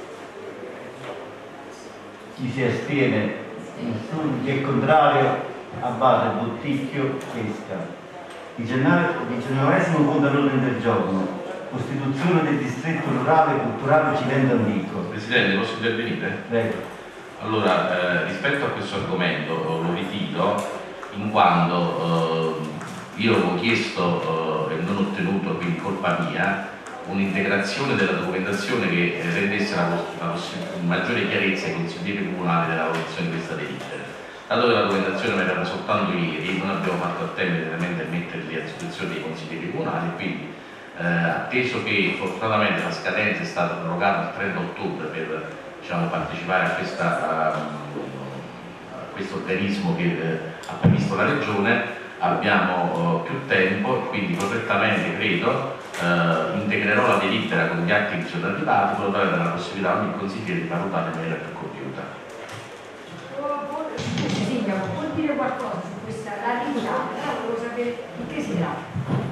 Chi si astiene? Nessuno. Chi è contrario? Abate Botticchio Pesca. diciannovesimo punto all'ordine del giorno. Costituzione del distretto rurale culturale Cilento Antico. Presidente, posso intervenire? Prego. Allora, eh, rispetto a questo argomento lo ritiro in quanto eh, io avevo chiesto eh, e non ottenuto, quindi colpa mia, un'integrazione della documentazione che rendesse la, la maggiore chiarezza ai consiglieri comunali della valutazione di questa delibera. Dato che la documentazione mi era soltanto ieri, non abbiamo fatto a tempo veramente a metterli a disposizione dei consiglieri comunali, quindi eh, atteso che fortunatamente la scadenza è stata prorogata al trenta ottobre per, diciamo, partecipare a, questa, a questo organismo che eh, ha previsto la Regione, abbiamo eh, più tempo e quindi correttamente credo eh, integrerò la delibera con gli atti che sono arrivati in modo tale da dare la possibilità a ogni consigliere di valutare in maniera più compiuta. Sindaco, può dire qualcosa su questa attività? Volevo sapere di che si tratta.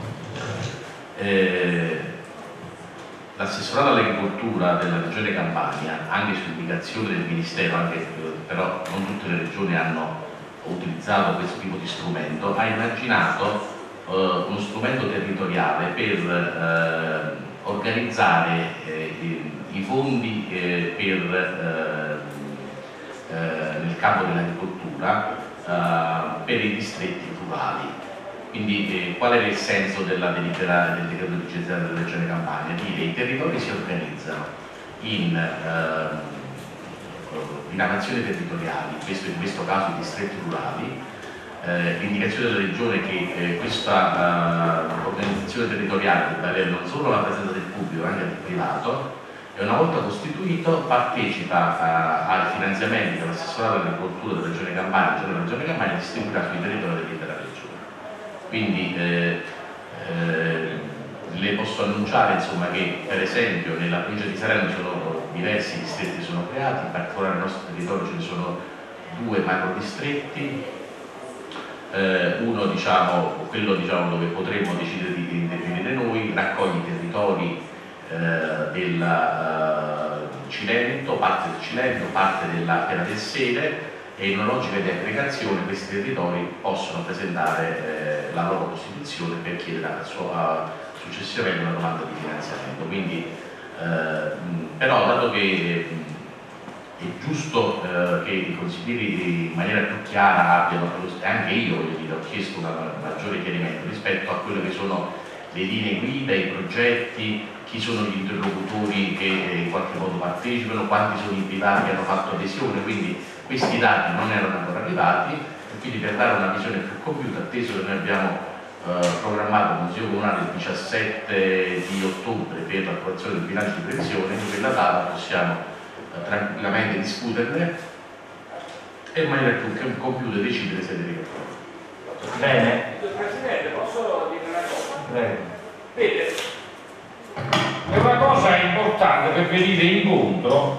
Eh, L'assessorato all'agricoltura della Regione Campania, anche su indicazione del Ministero, anche, però non tutte le regioni hanno utilizzato questo tipo di strumento, ha immaginato eh, uno strumento territoriale per eh, organizzare eh, i, i fondi eh, per, eh, eh, nel campo dell'agricoltura eh, per i distretti rurali. Quindi eh, qual era il senso della delibera del decreto legislativo della Regione Campania? Dire i territori si organizzano in eh, diramazioni territoriali, questo in questo caso i distretti rurali, eh, l'indicazione della Regione che eh, questa eh, organizzazione territoriale deve avere non solo la presenza del pubblico ma anche del privato, e una volta costituito partecipa eh, ai finanziamenti dell'assessorato all'agricoltura della Regione Campania, cioè della Regione Campania distribuirà sui territori dell'intera Regione. Quindi eh, eh, le posso annunciare insomma, che per esempio nella provincia di Salerno sono diversi distretti sono creati, in particolare nel nostro territorio ce ne sono due macro distretti, eh, uno diciamo, quello diciamo, dove potremmo decidere di intervenire noi, raccoglie i territori eh, del uh, Cilento, parte del Cilento, parte della Piana del Sele, e in una logica di aggregazione questi territori possono presentare eh, la loro costituzione per chiedere a sua, a, successivamente una domanda di finanziamento. Quindi, eh, però dato che mh, è giusto eh, che i consiglieri in maniera più chiara abbiano, e anche io voglio dire, ho chiesto un maggiore chiarimento rispetto a quelle che sono le linee guida, i progetti, chi sono gli interlocutori che eh, in qualche modo partecipano, quanti sono i privati che hanno fatto adesione, quindi questi dati non erano ancora arrivati e quindi per dare una visione più compiuta, atteso che noi abbiamo eh, programmato un consiglio comunale il diciassette di ottobre per l'approvazione del bilancio di previsione, in quella data possiamo eh, tranquillamente discuterne e in maniera più compiuta decidere se deve ricorrere. Bene. Presidente, posso dire una cosa? Prego. Vede, è una cosa importante per venire incontro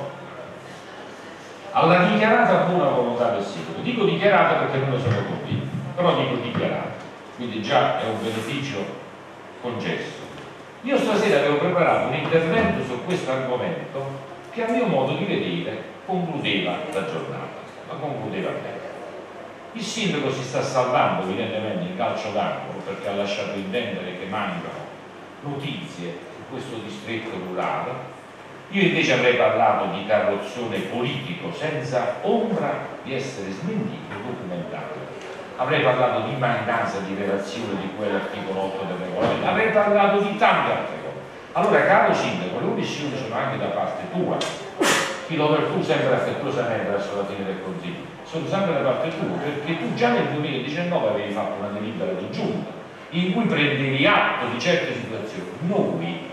alla dichiarata buona volontà del sindaco. Dico dichiarata perché non ne sono convinto, però dico dichiarata, quindi già è un beneficio concesso. Io stasera avevo preparato un intervento su questo argomento che a mio modo di vedere concludeva la giornata, la concludeva bene. Il sindaco si sta salvando evidentemente in calcio d'angolo perché ha lasciato intendere che mancano notizie su questo distretto rurale. Io invece avrei parlato di carrozzone politico senza ombra di essere smentito o documentato. Avrei parlato di mancanza di relazione di quell'articolo otto del regolamento, avrei parlato di tante altre cose. Allora, caro sindaco, le omissioni sono anche da parte tua. Chi lo per tu sempre affettuosamente verso la fine del Consiglio, sono sempre da parte tua, perché tu già nel duemiladiciannove avevi fatto una delibera di giunta in cui prendevi atto di certe situazioni. Noi,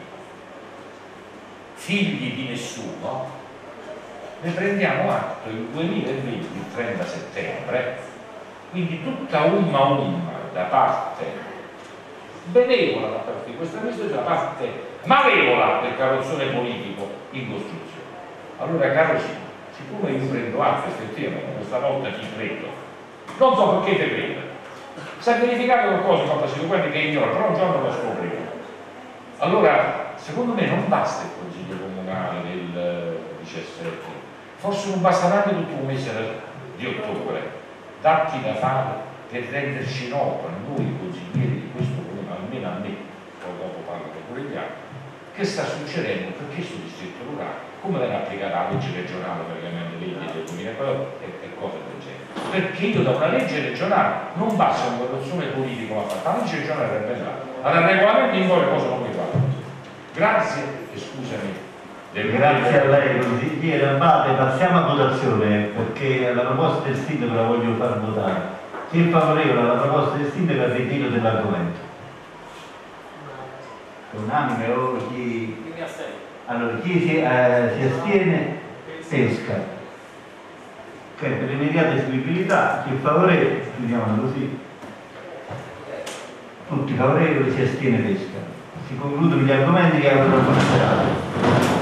figli di nessuno, ne prendiamo atto il duemilaventi, il trenta settembre, quindi tutta umma umma da parte benevola da parte di questa amministrazione, la parte malevola del carrozzone politico in costruzione. Allora, caro sì, siccome io prendo atto effettivamente, questa volta ci credo, non so perché te credo, si è verificato qualcosa, quando si quelli che ignora, però un giorno lo scopriremo. Allora, secondo me non basta il consiglio comunale del diciassette, forse non basta neanche tutto un mese di ottobre, dati da fare per renderci noto a noi consiglieri di questo comune, almeno a me, poi dopo parlo pure gli altri, che sta succedendo, perché sul distretto rurale, come verrà applicata la legge regionale per le leggi del duemilaquattro e, e cose del genere. Perché io da una legge regionale non basta una corruzione politica, ma fatta la legge regionale è bella. Allora, il regolamento in poi le cose non mi fanno. Grazie e scusami. Grazie a lei consigliere Abate, passiamo a votazione perché la proposta del sindaco la voglio far votare. Chi è favorevole alla proposta del sindaco al ritiro dell'argomento? Unanime o chi? Chi mi astiene? Allora, chi si, eh, si astiene esca. Ok, per l'immediata eseguibilità, chi è favorevole, chiudiamolo così. Tutti favorevoli, si astiene pesca. Si concludono gli argomenti che aprono il serale.